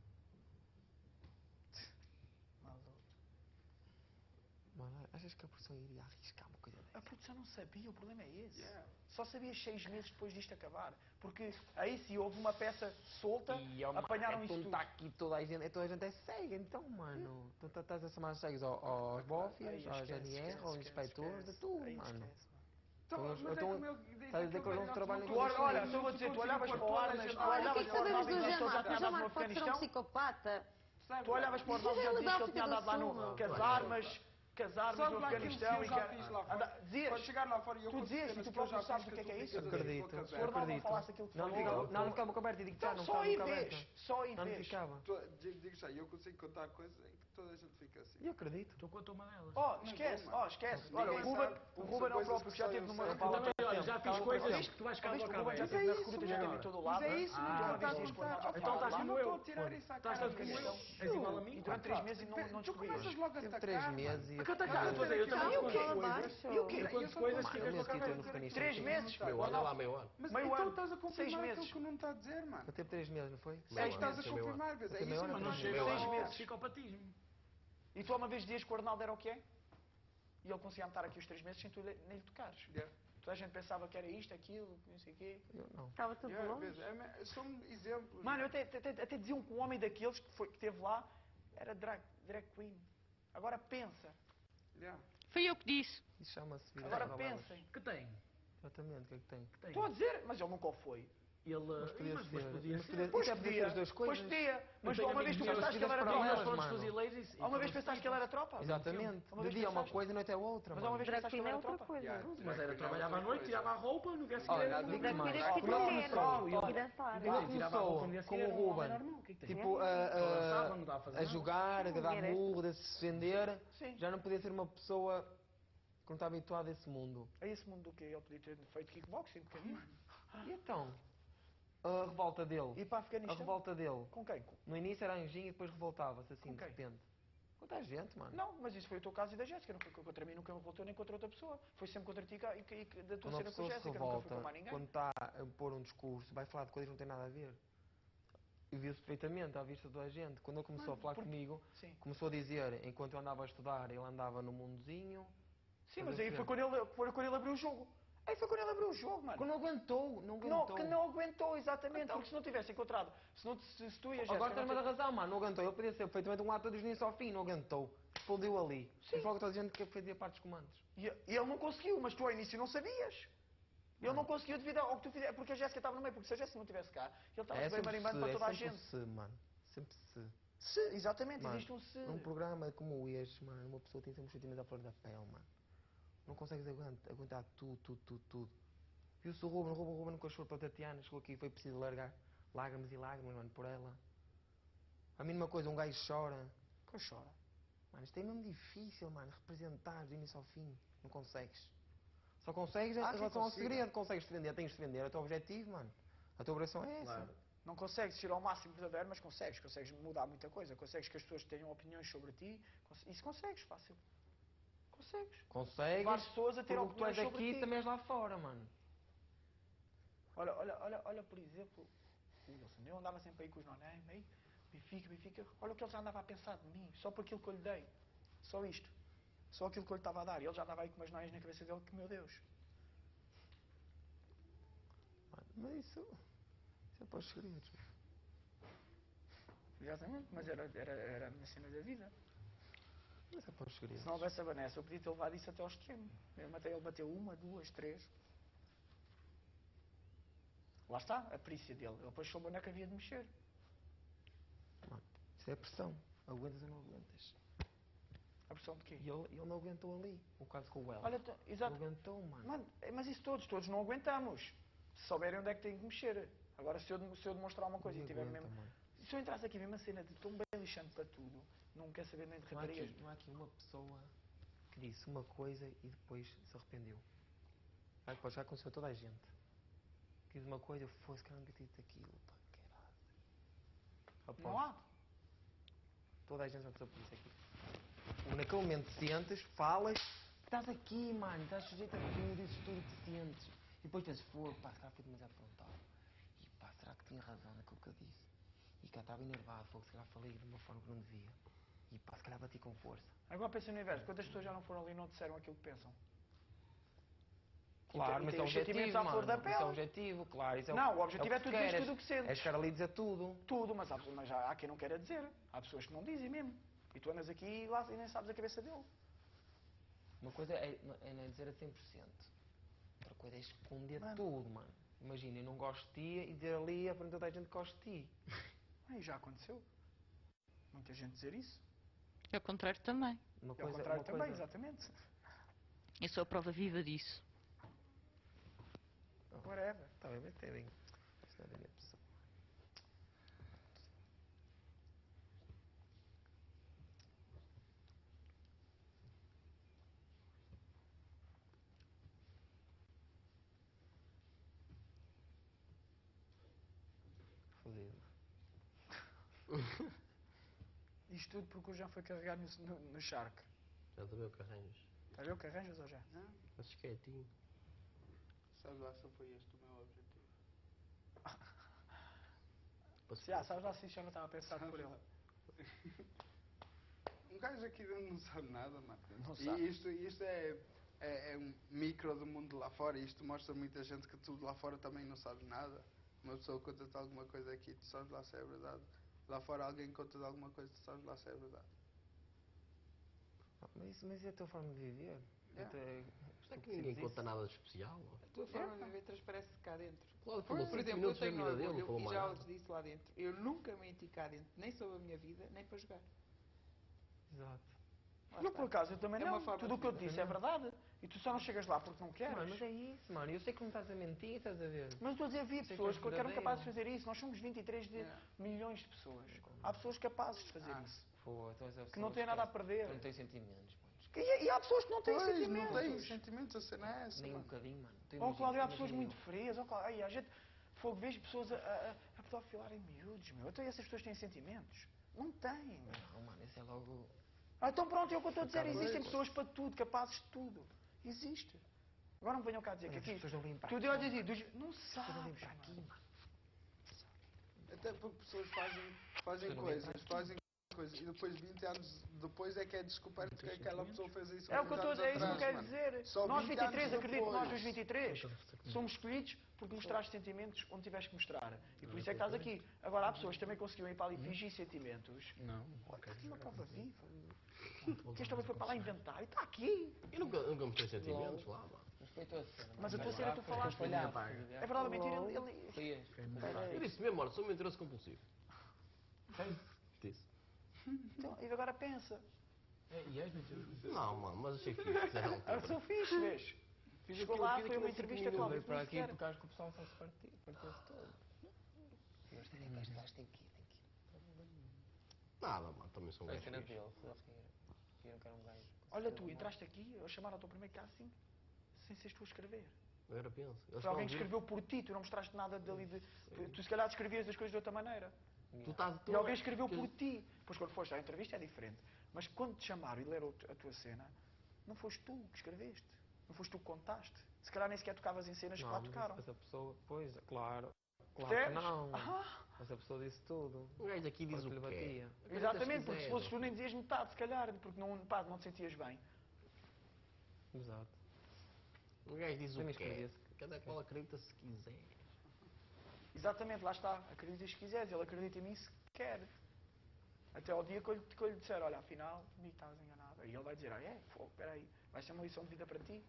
[SPEAKER 1] Maluco.
[SPEAKER 2] Mano, achas que a produção iria arriscar uma coisa
[SPEAKER 1] A
[SPEAKER 2] dessa?
[SPEAKER 1] produção não sabia, o problema é esse.
[SPEAKER 4] Yeah.
[SPEAKER 1] Só sabia seis meses depois disto acabar. Porque aí sim houve uma peça solta,
[SPEAKER 2] E, ó, mano,
[SPEAKER 1] apanharam isso
[SPEAKER 2] então
[SPEAKER 1] tudo.
[SPEAKER 2] está aqui toda a gente, toda a gente é cega, então, mano. Tu tá- estás a chamar cegas ao- aos bófias,
[SPEAKER 1] Ai,
[SPEAKER 2] aos
[SPEAKER 1] esquece,
[SPEAKER 2] G N R,
[SPEAKER 1] esquece,
[SPEAKER 2] aos
[SPEAKER 1] esquece,
[SPEAKER 2] inspectores, de
[SPEAKER 1] esquece.
[SPEAKER 2] tudo,
[SPEAKER 1] Ai,
[SPEAKER 2] mano.
[SPEAKER 1] esquece, mano.
[SPEAKER 4] Então,
[SPEAKER 2] Então,
[SPEAKER 4] mas é
[SPEAKER 2] então,
[SPEAKER 4] como eu disse,
[SPEAKER 2] estás a dizer que eles não
[SPEAKER 4] aquele
[SPEAKER 2] trabalham
[SPEAKER 4] velhote
[SPEAKER 1] Tu,
[SPEAKER 2] com
[SPEAKER 1] olha,
[SPEAKER 2] isso?
[SPEAKER 1] olha, só vou dizer, tu olhavas para o
[SPEAKER 4] toda a
[SPEAKER 1] Armas,
[SPEAKER 4] gente-
[SPEAKER 1] tu
[SPEAKER 4] Olha,
[SPEAKER 3] Olha, o
[SPEAKER 1] olhavas
[SPEAKER 3] que
[SPEAKER 1] para o
[SPEAKER 3] sabemos
[SPEAKER 1] Arnaldo
[SPEAKER 3] do
[SPEAKER 1] e dizes que ele já
[SPEAKER 3] Jean-Marc?
[SPEAKER 1] tinha
[SPEAKER 3] O
[SPEAKER 1] dado no
[SPEAKER 3] Jean-Marc pode ser um
[SPEAKER 1] Afeganistão?
[SPEAKER 3] psicopata.
[SPEAKER 1] Tu olhavas para o Arnaldo e
[SPEAKER 3] Ele
[SPEAKER 1] dizes
[SPEAKER 3] dá
[SPEAKER 1] que ele tinha dado lá no,
[SPEAKER 3] situação.
[SPEAKER 1] com as armas, com as armas
[SPEAKER 4] Sabe
[SPEAKER 1] no
[SPEAKER 4] lá aquilo que
[SPEAKER 1] Afeganistão
[SPEAKER 4] eu
[SPEAKER 1] e
[SPEAKER 4] já
[SPEAKER 1] que...
[SPEAKER 4] fiz lá fora?
[SPEAKER 1] Anda- dizias?
[SPEAKER 4] Quando chegar lá fora e eu
[SPEAKER 1] Tu
[SPEAKER 4] conto
[SPEAKER 1] dizias,
[SPEAKER 4] cenas
[SPEAKER 1] e tu
[SPEAKER 4] que eu já
[SPEAKER 1] próprio sabes
[SPEAKER 4] fiz
[SPEAKER 1] o que é que é
[SPEAKER 4] tu
[SPEAKER 1] isso?
[SPEAKER 4] ficas
[SPEAKER 2] Acredito,
[SPEAKER 4] boca aberta.
[SPEAKER 1] Se o Arnaldo não
[SPEAKER 2] acredito.
[SPEAKER 1] falasse aquilo que
[SPEAKER 2] Não,
[SPEAKER 1] falou...
[SPEAKER 2] fica, não, não ficava boca aberta, digo já,
[SPEAKER 1] Então,
[SPEAKER 2] não
[SPEAKER 1] só
[SPEAKER 2] ficava
[SPEAKER 1] em
[SPEAKER 2] boca
[SPEAKER 1] vez,
[SPEAKER 2] aberta.
[SPEAKER 1] só em
[SPEAKER 2] Não
[SPEAKER 1] vez.
[SPEAKER 2] ficava.
[SPEAKER 4] Tu- Digo digo já, eu consigo contar coisas em que toda a gente fica assim.
[SPEAKER 2] E eu acredito.
[SPEAKER 5] Estou com a toma delas.
[SPEAKER 1] Oh, esquece, oh, esquece.
[SPEAKER 4] Ninguém
[SPEAKER 1] Olha, o Ruben,
[SPEAKER 4] sabe,
[SPEAKER 1] o
[SPEAKER 4] são
[SPEAKER 1] Ruben é o
[SPEAKER 4] coisas
[SPEAKER 1] próprio
[SPEAKER 4] que
[SPEAKER 1] que já
[SPEAKER 4] só
[SPEAKER 1] teve
[SPEAKER 4] eu
[SPEAKER 1] numa...
[SPEAKER 4] sei.
[SPEAKER 1] numa-
[SPEAKER 5] Também, olha, já fiz
[SPEAKER 1] Calma,
[SPEAKER 5] coisas
[SPEAKER 1] calma.
[SPEAKER 5] que tu vais ficar
[SPEAKER 1] Viste,
[SPEAKER 5] boca
[SPEAKER 1] o Ruben já
[SPEAKER 5] aberta.
[SPEAKER 1] teve na
[SPEAKER 4] isso,
[SPEAKER 1] recruta, já teve em todo o lado.
[SPEAKER 4] Mas é isso,
[SPEAKER 5] Ah,
[SPEAKER 4] não
[SPEAKER 1] já
[SPEAKER 4] estás
[SPEAKER 1] dizias
[SPEAKER 4] a
[SPEAKER 1] que o Arnaldo já
[SPEAKER 4] contar.
[SPEAKER 5] Então estás
[SPEAKER 4] Eu
[SPEAKER 5] como
[SPEAKER 4] não
[SPEAKER 5] eu.
[SPEAKER 4] estou a tirar isso à
[SPEAKER 5] Estás
[SPEAKER 4] cara.
[SPEAKER 5] tanto como eu.
[SPEAKER 1] Afeganistão.
[SPEAKER 5] És igual a mim.
[SPEAKER 1] E durante três meses e não, não
[SPEAKER 4] Tu começas
[SPEAKER 1] descobrias.
[SPEAKER 4] logo a
[SPEAKER 2] Teve
[SPEAKER 4] atacar,
[SPEAKER 2] três
[SPEAKER 4] mano.
[SPEAKER 2] meses e...
[SPEAKER 5] Porque atacar, pois é, eu também
[SPEAKER 1] E o quê?
[SPEAKER 5] conto coisas.
[SPEAKER 3] Abaixo.
[SPEAKER 1] E o quê?
[SPEAKER 5] Eu conto coisas que
[SPEAKER 2] Mano,
[SPEAKER 5] ficas
[SPEAKER 2] eu
[SPEAKER 5] boca
[SPEAKER 2] mesmo que estou no
[SPEAKER 5] aberta.
[SPEAKER 2] Afeganistão.
[SPEAKER 1] Três meses?
[SPEAKER 8] Meu ano lá, meu ano.
[SPEAKER 4] Mas
[SPEAKER 1] Meio
[SPEAKER 4] então
[SPEAKER 1] ano,
[SPEAKER 4] estás a
[SPEAKER 1] seis
[SPEAKER 4] confirmar
[SPEAKER 1] meses.
[SPEAKER 4] aquilo que não está a dizer, mano.
[SPEAKER 2] Eu teve três meses, não foi?
[SPEAKER 4] É isso que estás a
[SPEAKER 8] Sim, meu
[SPEAKER 4] confirmar,
[SPEAKER 8] ano.
[SPEAKER 4] vês? É
[SPEAKER 2] Sim, meu
[SPEAKER 4] isso
[SPEAKER 2] ano
[SPEAKER 4] que
[SPEAKER 5] Mas não
[SPEAKER 4] não
[SPEAKER 5] chega
[SPEAKER 8] Meu
[SPEAKER 5] seis
[SPEAKER 8] ano.
[SPEAKER 5] meses de psicopatismo.
[SPEAKER 1] E tu uma vez dizias que o Arnaldo era o que é? E ele conseguia estar aqui os três meses sem tu lhe- nem lhe tocares.
[SPEAKER 4] Yeah.
[SPEAKER 1] Toda a gente pensava que era isto, aquilo, não sei o quê.
[SPEAKER 2] Eu não.
[SPEAKER 3] Estava tudo
[SPEAKER 4] Yeah,
[SPEAKER 3] longe.
[SPEAKER 4] vês? É me- São exemplos.
[SPEAKER 1] Mano, eu até, até, até diziam que um homem daqueles que, foi, que esteve lá era drag, drag queen. Agora pensa.
[SPEAKER 4] Yeah.
[SPEAKER 7] Foi eu que disse.
[SPEAKER 2] Isso chama-se vida
[SPEAKER 1] Agora
[SPEAKER 2] paralelas.
[SPEAKER 1] pensem.
[SPEAKER 5] Que tem?
[SPEAKER 2] Exatamente, o que é que tem?
[SPEAKER 5] Que tem?
[SPEAKER 1] Estou a dizer, mas ele nunca o foi.
[SPEAKER 5] ele...
[SPEAKER 2] Mas podia
[SPEAKER 5] mas,
[SPEAKER 2] ser.
[SPEAKER 5] mas podia
[SPEAKER 2] Mas
[SPEAKER 5] ser.
[SPEAKER 2] podia-
[SPEAKER 1] Pois
[SPEAKER 2] Isso é podia ser
[SPEAKER 1] podia,
[SPEAKER 2] as duas
[SPEAKER 1] pois
[SPEAKER 2] coisas.
[SPEAKER 1] podia. Mas
[SPEAKER 5] Eu tenho
[SPEAKER 1] uma vez tu
[SPEAKER 5] amigos
[SPEAKER 1] pensaste que
[SPEAKER 2] meus
[SPEAKER 1] ele era
[SPEAKER 2] que
[SPEAKER 5] Eles
[SPEAKER 2] paralelas,
[SPEAKER 1] tropa.
[SPEAKER 5] foram
[SPEAKER 2] mano.
[SPEAKER 5] fuzileiros e...
[SPEAKER 1] Uma vez pensaste que ele era tropa.
[SPEAKER 2] Exatamente.
[SPEAKER 1] Uma
[SPEAKER 2] De
[SPEAKER 1] vez
[SPEAKER 2] dia é uma
[SPEAKER 1] pensaste?
[SPEAKER 2] coisa e noite é outra,
[SPEAKER 1] Mas uma
[SPEAKER 2] mano.
[SPEAKER 1] vez
[SPEAKER 3] Drag
[SPEAKER 1] pensaste que
[SPEAKER 3] queen
[SPEAKER 1] ele
[SPEAKER 3] é
[SPEAKER 1] era
[SPEAKER 3] outra
[SPEAKER 1] tropa.
[SPEAKER 3] coisa.
[SPEAKER 4] Yeah.
[SPEAKER 5] Mas era,
[SPEAKER 4] Drag queen é
[SPEAKER 5] trabalhava à
[SPEAKER 4] outra
[SPEAKER 5] noite,
[SPEAKER 4] coisa.
[SPEAKER 5] tirava a roupa, no dia seguinte
[SPEAKER 2] Olha,
[SPEAKER 5] era
[SPEAKER 2] digo
[SPEAKER 5] normal.
[SPEAKER 2] mais.
[SPEAKER 3] Drag queen é
[SPEAKER 2] Como é que
[SPEAKER 3] escolher
[SPEAKER 2] começou?
[SPEAKER 3] e dançar.
[SPEAKER 2] Como é que
[SPEAKER 5] Ele tirava a
[SPEAKER 2] começou
[SPEAKER 5] roupa no dia
[SPEAKER 2] com
[SPEAKER 5] seguinte,
[SPEAKER 2] o
[SPEAKER 5] era um homem
[SPEAKER 2] Ruben?
[SPEAKER 5] normal. O que é que tem?
[SPEAKER 2] Tipo, a,
[SPEAKER 5] Só dançava, não
[SPEAKER 2] a,
[SPEAKER 5] estava a fazer
[SPEAKER 2] a
[SPEAKER 5] nada.
[SPEAKER 2] jogar, a
[SPEAKER 3] Sim,
[SPEAKER 2] dar
[SPEAKER 3] era esta.
[SPEAKER 2] murro, a se defender,
[SPEAKER 1] Sim.
[SPEAKER 2] já não podia ser uma pessoa que não está habituada a esse mundo.
[SPEAKER 1] É esse mundo do quê? Ele podia ter feito kickboxing pequenino.
[SPEAKER 2] E então? A revolta dele.
[SPEAKER 1] E para
[SPEAKER 2] A
[SPEAKER 1] Afeganistão?
[SPEAKER 2] revolta dele.
[SPEAKER 1] Com quem? Com-
[SPEAKER 2] No início era anjinho e depois revoltava-se assim,
[SPEAKER 1] Com
[SPEAKER 2] de
[SPEAKER 1] quem?
[SPEAKER 2] repente. Quanta gente, mano.
[SPEAKER 1] Não, mas isso foi o teu caso e da Jéssica. Não foi contra mim, nunca me revoltou nem contra outra pessoa. Foi sempre contra ti e, e, e da tua
[SPEAKER 2] Quando a
[SPEAKER 1] cena com a
[SPEAKER 2] pessoa se
[SPEAKER 1] Jéssica. Nunca foi
[SPEAKER 2] revolta,
[SPEAKER 1] com mais ninguém.
[SPEAKER 2] quando está a pôr um discurso, vai falar de coisas que não têm nada a ver. E viu-se perfeitamente à vista de toda a gente. Quando ele começou
[SPEAKER 1] Mano,
[SPEAKER 2] a falar
[SPEAKER 1] porque-
[SPEAKER 2] comigo,
[SPEAKER 1] Sim.
[SPEAKER 2] começou a dizer, enquanto eu andava a estudar, ele andava no mundozinho.
[SPEAKER 1] Sim,
[SPEAKER 2] Estás
[SPEAKER 1] mas
[SPEAKER 2] a
[SPEAKER 1] aí
[SPEAKER 2] ver?
[SPEAKER 1] foi quando ele, foi quando ele abriu o jogo. Aí foi quando ele abriu o jogo, mano.
[SPEAKER 2] Quando não aguentou, não
[SPEAKER 1] Não,
[SPEAKER 2] aguentou.
[SPEAKER 1] que não aguentou, exatamente.
[SPEAKER 2] Então-
[SPEAKER 1] porque se não tivesse encontrado, se, não, se, se tu e a Jéssica...
[SPEAKER 2] Agora
[SPEAKER 1] não
[SPEAKER 2] tens-me a
[SPEAKER 1] tivessem-
[SPEAKER 2] razão, mano. Não aguentou. Ele podia ser perfeitamente um ator do início ao fim. Não aguentou. Explodiu ali.
[SPEAKER 1] Sim.
[SPEAKER 2] E logo toda a gente que fazia parte dos comandos.
[SPEAKER 1] E, e ele não conseguiu, mas tu ao início não sabias. Ele não conseguiu devido ao que tu fizeste, porque a Jéssica estava no meio, porque se a Jéssica não estivesse cá, ele estava
[SPEAKER 2] É
[SPEAKER 1] bem
[SPEAKER 2] sempre
[SPEAKER 1] marimbando
[SPEAKER 2] se,
[SPEAKER 1] para
[SPEAKER 2] é
[SPEAKER 1] toda a
[SPEAKER 2] sempre
[SPEAKER 1] gente.
[SPEAKER 2] se, mano. Sempre se.
[SPEAKER 1] Se, exatamente,
[SPEAKER 2] Mano,
[SPEAKER 1] existe um se.
[SPEAKER 2] num programa como este, mano, uma pessoa tem sempre os sentimentos à flor da pele, mano. Não consegues aguentar, aguentar tudo, tudo, tudo, tudo. Viu-se o Ruben, o Ruben, o Ruben nunca chorou para a Tatiana, chegou aqui e foi preciso largar lágrimas e lágrimas, mano, por ela. A mínima coisa, um gajo chora.
[SPEAKER 1] Pois chora.
[SPEAKER 2] Mano, isto é mesmo difícil, mano, representar do início ao fim. Não consegues. Só consegues em
[SPEAKER 1] Ah, quem
[SPEAKER 2] relação ao
[SPEAKER 1] consiga.
[SPEAKER 2] segredo, consegues defender, tens de defender, é o teu objetivo, mano. A tua obrigação é essa.
[SPEAKER 5] Claro.
[SPEAKER 1] Não consegues ir ao máximo verdadeiro, mas consegues. Consegues mudar muita coisa. Consegues que as pessoas tenham opiniões sobre ti. Cons- Isso consegues, fácil. Consegues.
[SPEAKER 2] Consegues,
[SPEAKER 1] Levar pessoas a ter
[SPEAKER 2] porque tu és
[SPEAKER 1] opiniões sobre
[SPEAKER 2] aqui
[SPEAKER 1] ti.
[SPEAKER 2] também és lá fora, mano.
[SPEAKER 1] Olha, olha, olha, olha, por exemplo, o Wilson. Eu andava sempre aí com os noném, meio, Benfica, Benfica. Olha o que ele já andava a pensar de mim, só por aquilo que eu lhe dei. Só isto. Só aquilo que eu lhe estava a dar. E ele já andava aí com umas noias na cabeça dele que, meu Deus.
[SPEAKER 2] Mano, mas isso, isso é para os segredos.
[SPEAKER 1] Exatamente, mas era, era, era a minha cena da vida.
[SPEAKER 2] Mas é para os segredos.
[SPEAKER 1] Se não houvesse a Vanessa, eu podia ter levado isso até ao extremo. Eu matei, ele bateu uma, duas, três. Lá está, a perícia dele. Ele depois soube onde é que havia de mexer.
[SPEAKER 2] Mano, isso é pressão. Aguentas ou não aguentas.
[SPEAKER 1] A pressão de quê?
[SPEAKER 2] E ele, ele não aguentou ali. O caso com o El.
[SPEAKER 1] Olha, t- exato.
[SPEAKER 2] Não aguentou, mano.
[SPEAKER 1] Mano, é, mas isso todos, todos não aguentamos. Se souberem onde é que têm que mexer. Agora, se eu, se eu demonstrar uma coisa
[SPEAKER 2] Ninguém
[SPEAKER 1] e tiver
[SPEAKER 2] aguenta,
[SPEAKER 1] mesmo...
[SPEAKER 2] mano.
[SPEAKER 1] Se eu entrasse aqui mesmo a cena de tão bem lixando para tudo, não quer saber nem de
[SPEAKER 2] Não há,
[SPEAKER 1] raparigas.
[SPEAKER 2] aqui, não há aqui uma pessoa que disse uma coisa e depois se arrependeu. Ah, pô, já aconteceu a toda a gente. Que diz uma coisa, fosse que eu não devia ter dito aquilo, pá, caralho. Aposto.
[SPEAKER 1] Não há.
[SPEAKER 2] Toda a gente já passou por isso aqui. Ou naquele momento sentes, falas, estás aqui, mano, estás sujeito a tudo, dizes tudo o que sentes. E depois pensas, pô, pá, se calhar fui demasiado frontal. E pá, será que tinha razão naquilo que eu disse? E cá estava enervado, fogo, se calhar falei de uma forma que não devia. E pá, se calhar bati com força.
[SPEAKER 1] Agora pensa no inverso. Quantas pessoas já não foram ali e não disseram aquilo que pensam?
[SPEAKER 2] Claro,
[SPEAKER 1] e
[SPEAKER 2] mas
[SPEAKER 1] tem
[SPEAKER 2] isso é
[SPEAKER 1] os sentimentos
[SPEAKER 2] objetivo,
[SPEAKER 1] à flor
[SPEAKER 2] mano.
[SPEAKER 1] da
[SPEAKER 2] Isso é
[SPEAKER 1] pele.
[SPEAKER 2] objetivo, claro. Isso é o-
[SPEAKER 1] Não, o objetivo
[SPEAKER 2] é
[SPEAKER 1] é
[SPEAKER 2] que
[SPEAKER 1] tu
[SPEAKER 2] tu
[SPEAKER 1] dizeres
[SPEAKER 2] queres.
[SPEAKER 1] tudo o que sentes.
[SPEAKER 2] É chegar ali e dizer tudo.
[SPEAKER 1] Tudo, mas, há, mas há, há quem não queira dizer. Há pessoas que não dizem mesmo. E tu andas aqui e, lá, e nem sabes a cabeça dele.
[SPEAKER 2] Uma coisa é, é não dizer a cem por cento. Outra coisa é esconder
[SPEAKER 1] Mano.
[SPEAKER 2] tudo, mano. Imagina, eu não gosto de ti e dizer ali a frente de toda a gente que gosto de ti.
[SPEAKER 1] Aí já aconteceu. Muita gente dizer isso.
[SPEAKER 6] E ao contrário também.
[SPEAKER 2] Uma
[SPEAKER 1] E ao
[SPEAKER 2] coisa,
[SPEAKER 1] contrário
[SPEAKER 2] uma
[SPEAKER 1] também,
[SPEAKER 2] coisa...
[SPEAKER 1] exatamente.
[SPEAKER 6] Eu sou a prova viva disso.
[SPEAKER 1] Whatever.
[SPEAKER 2] Está bem, mas tem bem. Isto não é da minha pessoa. Fodido.
[SPEAKER 1] Isto tudo porque o Jean foi carregar no, no, no Shark.
[SPEAKER 7] Já estou a ver o que arranjas.
[SPEAKER 1] Está a ver o que arranjas ou já?
[SPEAKER 4] Não,
[SPEAKER 7] Mas quietinho.
[SPEAKER 4] sabes lá, só foi este o meu objetivo.
[SPEAKER 7] Posso
[SPEAKER 1] Já, sabes lá se isto já não estava pensado por ele.
[SPEAKER 4] Um gajo aqui dentro não sabe nada, mano.
[SPEAKER 1] Não
[SPEAKER 4] E
[SPEAKER 1] sabe.
[SPEAKER 4] isto, isto é, é, é um micro do mundo lá fora. E isto mostra muita gente que tu lá fora também não sabes nada. Uma pessoa conta-te alguma coisa aqui, tu sabes lá se é verdade. Lá fora alguém conta-te alguma coisa, tu sabes lá se é verdade.
[SPEAKER 2] Ah, Mas isso, mas isso é a tua forma de viver? Então, é-
[SPEAKER 7] Isto é que
[SPEAKER 2] tu
[SPEAKER 7] ninguém
[SPEAKER 2] decides
[SPEAKER 7] conta
[SPEAKER 2] isso.
[SPEAKER 7] nada de especial. ó.
[SPEAKER 8] A tua forma de viver transparece cá dentro.
[SPEAKER 7] Claro, falou
[SPEAKER 8] Por
[SPEAKER 7] cinco
[SPEAKER 8] exemplo, eu
[SPEAKER 7] minutos da
[SPEAKER 8] tenho
[SPEAKER 7] vida dele, não
[SPEAKER 8] orgulho,
[SPEAKER 7] falou
[SPEAKER 8] e
[SPEAKER 7] mais
[SPEAKER 8] já
[SPEAKER 7] nada.
[SPEAKER 8] os disse lá dentro, eu nunca menti cá dentro, nem sobre a minha vida, nem para jogar.
[SPEAKER 2] Exato.
[SPEAKER 8] Lá
[SPEAKER 1] Não,
[SPEAKER 8] está.
[SPEAKER 1] por acaso, eu também
[SPEAKER 8] É
[SPEAKER 1] não.
[SPEAKER 8] uma forma
[SPEAKER 1] Tudo o
[SPEAKER 8] de
[SPEAKER 1] que eu te
[SPEAKER 8] vida.
[SPEAKER 1] disse é verdade. E tu só não chegas lá porque não queres.
[SPEAKER 2] Mano, mas é isso, mano. Eu sei que não estás a mentir, estás a ver?
[SPEAKER 1] Mas estou a dizer, havia
[SPEAKER 2] Sei que
[SPEAKER 1] pessoas
[SPEAKER 2] és
[SPEAKER 1] que eram
[SPEAKER 2] verdadeiro.
[SPEAKER 1] capazes de fazer isso. Nós somos vinte e três de
[SPEAKER 4] Yeah.
[SPEAKER 1] milhões de pessoas. Há pessoas capazes de fazer
[SPEAKER 8] Ah.
[SPEAKER 1] isso.
[SPEAKER 2] Pô, então essa
[SPEAKER 1] Que não
[SPEAKER 2] pessoa
[SPEAKER 1] têm nada a
[SPEAKER 2] esquece.
[SPEAKER 1] perder.
[SPEAKER 2] Não tem sentimentos, mano.
[SPEAKER 1] E, e há pessoas que não têm
[SPEAKER 4] Pois, não
[SPEAKER 1] sentimentos.
[SPEAKER 4] tem sentimentos, a cena é essa,
[SPEAKER 2] Nem um
[SPEAKER 4] mano.
[SPEAKER 2] bocadinho, mano. Tu
[SPEAKER 1] Oh,
[SPEAKER 2] imagina-
[SPEAKER 1] Cláudio, há
[SPEAKER 2] imagina
[SPEAKER 1] pessoas
[SPEAKER 2] eu.
[SPEAKER 1] muito frias. Oh, Cláudio, ai, a gente fogo, vejo pessoas a, a, a pedofilarem miúdos, meu. Então essas pessoas têm sentimentos? Não têm, meu.
[SPEAKER 2] Não, mano, isso é logo...
[SPEAKER 1] Ah, então pronto, é o que eu estou a dizer.
[SPEAKER 2] Acaba
[SPEAKER 1] Existem
[SPEAKER 2] aí.
[SPEAKER 1] pessoas para tudo, capazes de tudo. Existe. Agora não venham cá dizer
[SPEAKER 2] Mas
[SPEAKER 1] que
[SPEAKER 2] as
[SPEAKER 1] aqui...
[SPEAKER 2] pessoas não vêm para
[SPEAKER 1] Tu
[SPEAKER 2] aqui,
[SPEAKER 1] olhas
[SPEAKER 2] mano.
[SPEAKER 1] e dizes, não
[SPEAKER 2] As pessoas não vêm
[SPEAKER 1] sabes,
[SPEAKER 2] para aqui,
[SPEAKER 1] mano.
[SPEAKER 2] mano.
[SPEAKER 4] Até porque pessoas fazem, fazem
[SPEAKER 2] Você não vem
[SPEAKER 4] coisas,
[SPEAKER 2] para aqui.
[SPEAKER 4] fazem coisas e depois vinte anos depois é que é descoberto que aquela pessoa fez isso.
[SPEAKER 1] É o que eu estou a dizer, é isso que eu quero
[SPEAKER 4] mano.
[SPEAKER 1] dizer.
[SPEAKER 4] Só
[SPEAKER 1] Nós
[SPEAKER 4] vinte
[SPEAKER 1] vinte e três,
[SPEAKER 4] anos
[SPEAKER 1] acredito que nós
[SPEAKER 4] depois.
[SPEAKER 1] os vinte e três somos escolhidos porque mostraste sentimentos onde tiveste que mostrar. E por isso é que estás aqui. Agora há pessoas que também conseguiam ir para ali fingir sentimentos.
[SPEAKER 5] Não.
[SPEAKER 1] Está aqui uma prova viva. Que este homem foi para lá inventar e está aqui.
[SPEAKER 7] Eu nunca, nunca mostrei sentimentos lá, mano.
[SPEAKER 2] Respeitou a cena.
[SPEAKER 1] Mas a tua
[SPEAKER 2] Vai
[SPEAKER 1] cena
[SPEAKER 2] lá,
[SPEAKER 1] tu
[SPEAKER 2] foi
[SPEAKER 1] falaste.
[SPEAKER 2] espalhado.
[SPEAKER 1] É verdade, é mentira. Ele, ele...
[SPEAKER 2] Frias.
[SPEAKER 7] Eu disse mesmo, olha, sou um mentiroso compulsivo. Disse.
[SPEAKER 1] Então, e agora pensa.
[SPEAKER 5] É, e és mentiroso.
[SPEAKER 7] Não, mano, mas achei fixe. Não,
[SPEAKER 1] Ah, sou fixe, vês?
[SPEAKER 7] Fiz
[SPEAKER 1] Chegou
[SPEAKER 7] aquilo,
[SPEAKER 1] lá,
[SPEAKER 7] fiz
[SPEAKER 1] foi
[SPEAKER 7] aquilo
[SPEAKER 1] uma
[SPEAKER 7] em cinco
[SPEAKER 1] entrevista com
[SPEAKER 7] minutos.
[SPEAKER 1] alguém.
[SPEAKER 2] Veio para
[SPEAKER 1] nem
[SPEAKER 2] aqui
[SPEAKER 1] sequer-
[SPEAKER 2] porque acho que o pessoal só se partiu. Partiu-se todo. Mas tem que este gajo tem que ir, tem que ir.
[SPEAKER 7] Nada, mano, também sou um
[SPEAKER 2] Foi a
[SPEAKER 7] gajo
[SPEAKER 2] cena
[SPEAKER 7] fixe.
[SPEAKER 2] dele, foi eles que viram que era um gajo.
[SPEAKER 1] Olha tu, entraste aqui, eu chamaram ao teu primeiro casting sem seres tu a escrever.
[SPEAKER 7] Agora penso. Eles
[SPEAKER 1] Foi alguém que
[SPEAKER 7] falam
[SPEAKER 1] escreveu por ti, tu não mostraste nada dali de... Tu se calhar descrevias as coisas de outra maneira.
[SPEAKER 7] de- Tu estás
[SPEAKER 1] E alguém escreveu
[SPEAKER 7] que-
[SPEAKER 1] por ti. Pois quando foste à entrevista é diferente. Mas quando te chamaram e leram a tua cena, não foste tu que escreveste. Não foste tu que contaste. Se calhar nem sequer tocavas em cenas que lá
[SPEAKER 2] Não,
[SPEAKER 1] tocaram.
[SPEAKER 2] mas essa pessoa, pois, claro. Claro que
[SPEAKER 1] Percebes?
[SPEAKER 2] não.
[SPEAKER 1] Ah,
[SPEAKER 2] Essa pessoa disse tudo.
[SPEAKER 7] Um gajo aqui diz
[SPEAKER 2] Porque
[SPEAKER 7] o
[SPEAKER 2] lhe
[SPEAKER 7] que
[SPEAKER 2] batia.
[SPEAKER 7] é.
[SPEAKER 1] exatamente, porque se fosses tu nem dizias metade, se calhar, porque não, pá, não te sentias bem.
[SPEAKER 2] Exato.
[SPEAKER 7] Um gajo diz
[SPEAKER 2] Também
[SPEAKER 7] o que é.
[SPEAKER 2] escrevia-se.
[SPEAKER 7] Cada qual acredita se quiser.
[SPEAKER 1] Exatamente, lá está. Acreditas se quiseres, ele acredita em mim se quer. Até ao dia que eu lhe, que eu lhe disser, olha, afinal, me estás enganado. E ele vai dizer, ah, é, fogo, peraí, vai ser uma lição de vida para ti.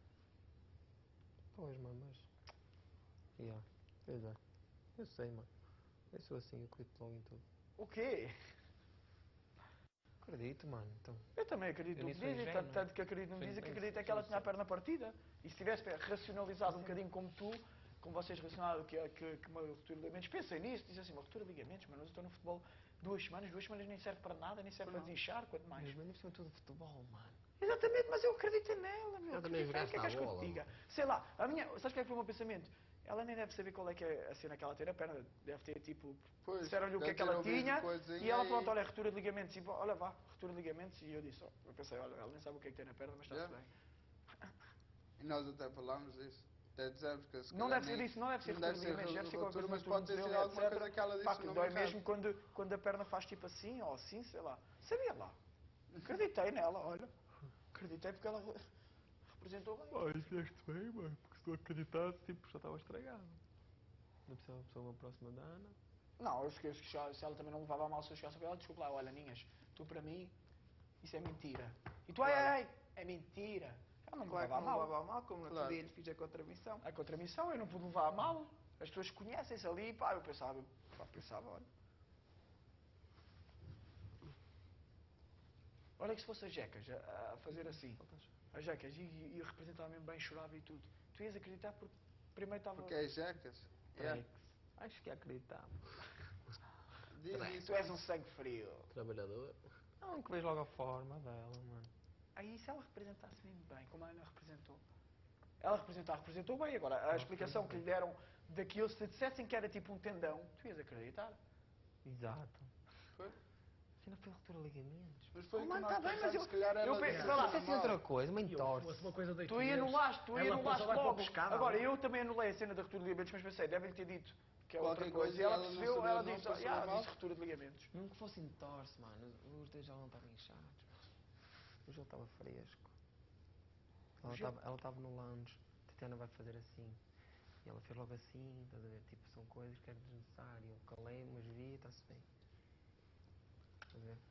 [SPEAKER 2] Pois, mano, mas... Yeah. Pois é. Eu sei, mano. Eu sou assim, eu acredito logo em tudo.
[SPEAKER 1] O quê?
[SPEAKER 2] Acredito, mano. Então,
[SPEAKER 1] Eu também acredito
[SPEAKER 2] Eu
[SPEAKER 1] no
[SPEAKER 2] nisso
[SPEAKER 1] que
[SPEAKER 2] sou
[SPEAKER 1] dizem,
[SPEAKER 2] ingênuo.
[SPEAKER 1] tanto, tanto que acredito no que
[SPEAKER 2] Sou
[SPEAKER 1] dizem que
[SPEAKER 2] ingênuo,
[SPEAKER 1] acredito é
[SPEAKER 2] sou
[SPEAKER 1] que ela tinha a
[SPEAKER 2] inocente.
[SPEAKER 1] perna partida. E se tivesse racionalizado um bocadinho como tu, como vocês racionaram que, que, que uma ruptura de ligamentos, pensem nisso, dizem assim, uma ruptura de ligamentos, mas eu estou no futebol duas semanas, duas semanas nem serve para nada, nem serve para desinchar, quanto mais.
[SPEAKER 2] mas mesmo assim tudo futebol, mano.
[SPEAKER 1] Exatamente, mas eu acredito nela, meu.
[SPEAKER 7] Eu também
[SPEAKER 1] Acredito. O que é que
[SPEAKER 7] jogaste
[SPEAKER 1] és que
[SPEAKER 7] à
[SPEAKER 1] eu te
[SPEAKER 7] bola,
[SPEAKER 1] diga? Sei lá, a minha, sabes qual é que foi o meu pensamento? Ela nem deve saber qual é que é a cena que ela tem na perna. Deve ter tipo.
[SPEAKER 4] Pois,
[SPEAKER 1] Disseram-lhe o que é
[SPEAKER 4] deve
[SPEAKER 1] que
[SPEAKER 4] ter
[SPEAKER 1] ela
[SPEAKER 4] ouvido
[SPEAKER 1] tinha.
[SPEAKER 4] coisinha
[SPEAKER 1] E ela,
[SPEAKER 4] e-
[SPEAKER 1] pronto, olha, ruptura de ligamentos. E, olha, vá, ruptura de ligamentos. E eu disse, oh, eu pensei, olha, ela nem sabe o que é que tem na perna, mas está-se
[SPEAKER 4] Yeah.
[SPEAKER 1] bem.
[SPEAKER 4] E nós até falámos disso. Até dizemos que se
[SPEAKER 1] Não
[SPEAKER 4] calhar
[SPEAKER 1] deve ser
[SPEAKER 4] nem-
[SPEAKER 1] isso, não deve ser
[SPEAKER 4] não
[SPEAKER 1] ruptura de ligamentos, deve ser qualquer
[SPEAKER 4] ruptura,
[SPEAKER 1] coisa
[SPEAKER 4] mas
[SPEAKER 1] no
[SPEAKER 4] pode ter sido
[SPEAKER 1] tornozelo,
[SPEAKER 4] alguma coisa que ela
[SPEAKER 1] Pá,
[SPEAKER 4] disse
[SPEAKER 1] que
[SPEAKER 4] no
[SPEAKER 1] dói
[SPEAKER 4] mercado.
[SPEAKER 1] mesmo quando, quando a perna faz tipo assim ou assim, sei lá. Sabia lá. Acreditei nela, olha. Acreditei porque ela representou bem.
[SPEAKER 2] Ah, fizeste bem, mano. Porque se tu acreditasse, tipo, já estava estragado. Não precisava de uma próxima da Ana.
[SPEAKER 1] Não, eu esqueço que já- se ela também não levava a mal se eu chegasse a ela, desculpa lá, olha, Ninhas, tu para mim, isso é mentira. E tu, ai, ai, ai, é mentira. Ela não me
[SPEAKER 8] Claro que
[SPEAKER 1] levava a
[SPEAKER 8] não
[SPEAKER 1] mal.
[SPEAKER 8] levava a mal, como no
[SPEAKER 4] Claro.
[SPEAKER 8] outro dia lhe fiz a contramissão.
[SPEAKER 1] A contramissão, eu não pude levar a mal. As pessoas conhecem-se ali, pá, eu pensava, eu pá, pensava, olha. Olha que se fosse a Jecas a, a fazer assim, a Jecas, e, e representava mesmo bem, chorava e tudo. Tu ias acreditar porque primeiro estava...
[SPEAKER 4] Porque é jecas. Yeah.
[SPEAKER 2] Trex. Acho que acreditava.
[SPEAKER 4] Diz
[SPEAKER 7] Trex.
[SPEAKER 4] isso.
[SPEAKER 1] Tu és um sangue frio.
[SPEAKER 7] Trabalhador.
[SPEAKER 2] Não, que vejo logo a forma dela, mano.
[SPEAKER 1] Aí se ela representasse mesmo bem, como a Ana representou. Ela representar, representou bem. Agora, a explicação que lhe deram daquilo, se dissessem que era tipo um tendão, tu ias acreditar.
[SPEAKER 2] Exato.
[SPEAKER 4] Foi?
[SPEAKER 2] Se não foi ruptura de ligamentos.
[SPEAKER 4] Mas foi
[SPEAKER 1] Oh,
[SPEAKER 4] o que
[SPEAKER 1] mano,
[SPEAKER 4] nós
[SPEAKER 1] tá bem, mas
[SPEAKER 4] pensámos,
[SPEAKER 1] eu-
[SPEAKER 4] se calhar ela
[SPEAKER 1] eu penso,
[SPEAKER 4] disse
[SPEAKER 1] sei lá,
[SPEAKER 2] Se fosse outra coisa, uma
[SPEAKER 5] E eu,
[SPEAKER 2] entorse.
[SPEAKER 5] fosse uma coisa daqui.
[SPEAKER 1] Tu anulaste, tu
[SPEAKER 5] ela
[SPEAKER 1] anulaste
[SPEAKER 5] passou lá com a
[SPEAKER 1] logo.
[SPEAKER 5] pescada.
[SPEAKER 1] Agora, eu também anulei a cena da ruptura de ligamentos, mas pensei, devem ter dito que é outra
[SPEAKER 4] Qualquer
[SPEAKER 1] coisa.
[SPEAKER 4] coisa,
[SPEAKER 1] E ela
[SPEAKER 4] ela não
[SPEAKER 1] percebeu,
[SPEAKER 4] sabia,
[SPEAKER 1] ela
[SPEAKER 4] não
[SPEAKER 1] disse,
[SPEAKER 4] passou
[SPEAKER 1] ah,
[SPEAKER 4] mal.
[SPEAKER 1] disse ruptura de ligamentos.
[SPEAKER 2] Mesmo que fosse entorse, mano. Os dedos já não estavam inchados. Hoje ele estava fresco. Ela
[SPEAKER 1] Hoje ele-
[SPEAKER 2] estava ela estava no lounge. Tatiana vai fazer assim. E ela fez logo assim, estás a ver? Tipo, são coisas que era desnecessário. Eu calei, mas vi, está-se bem. Estás a ver?
[SPEAKER 8] Isso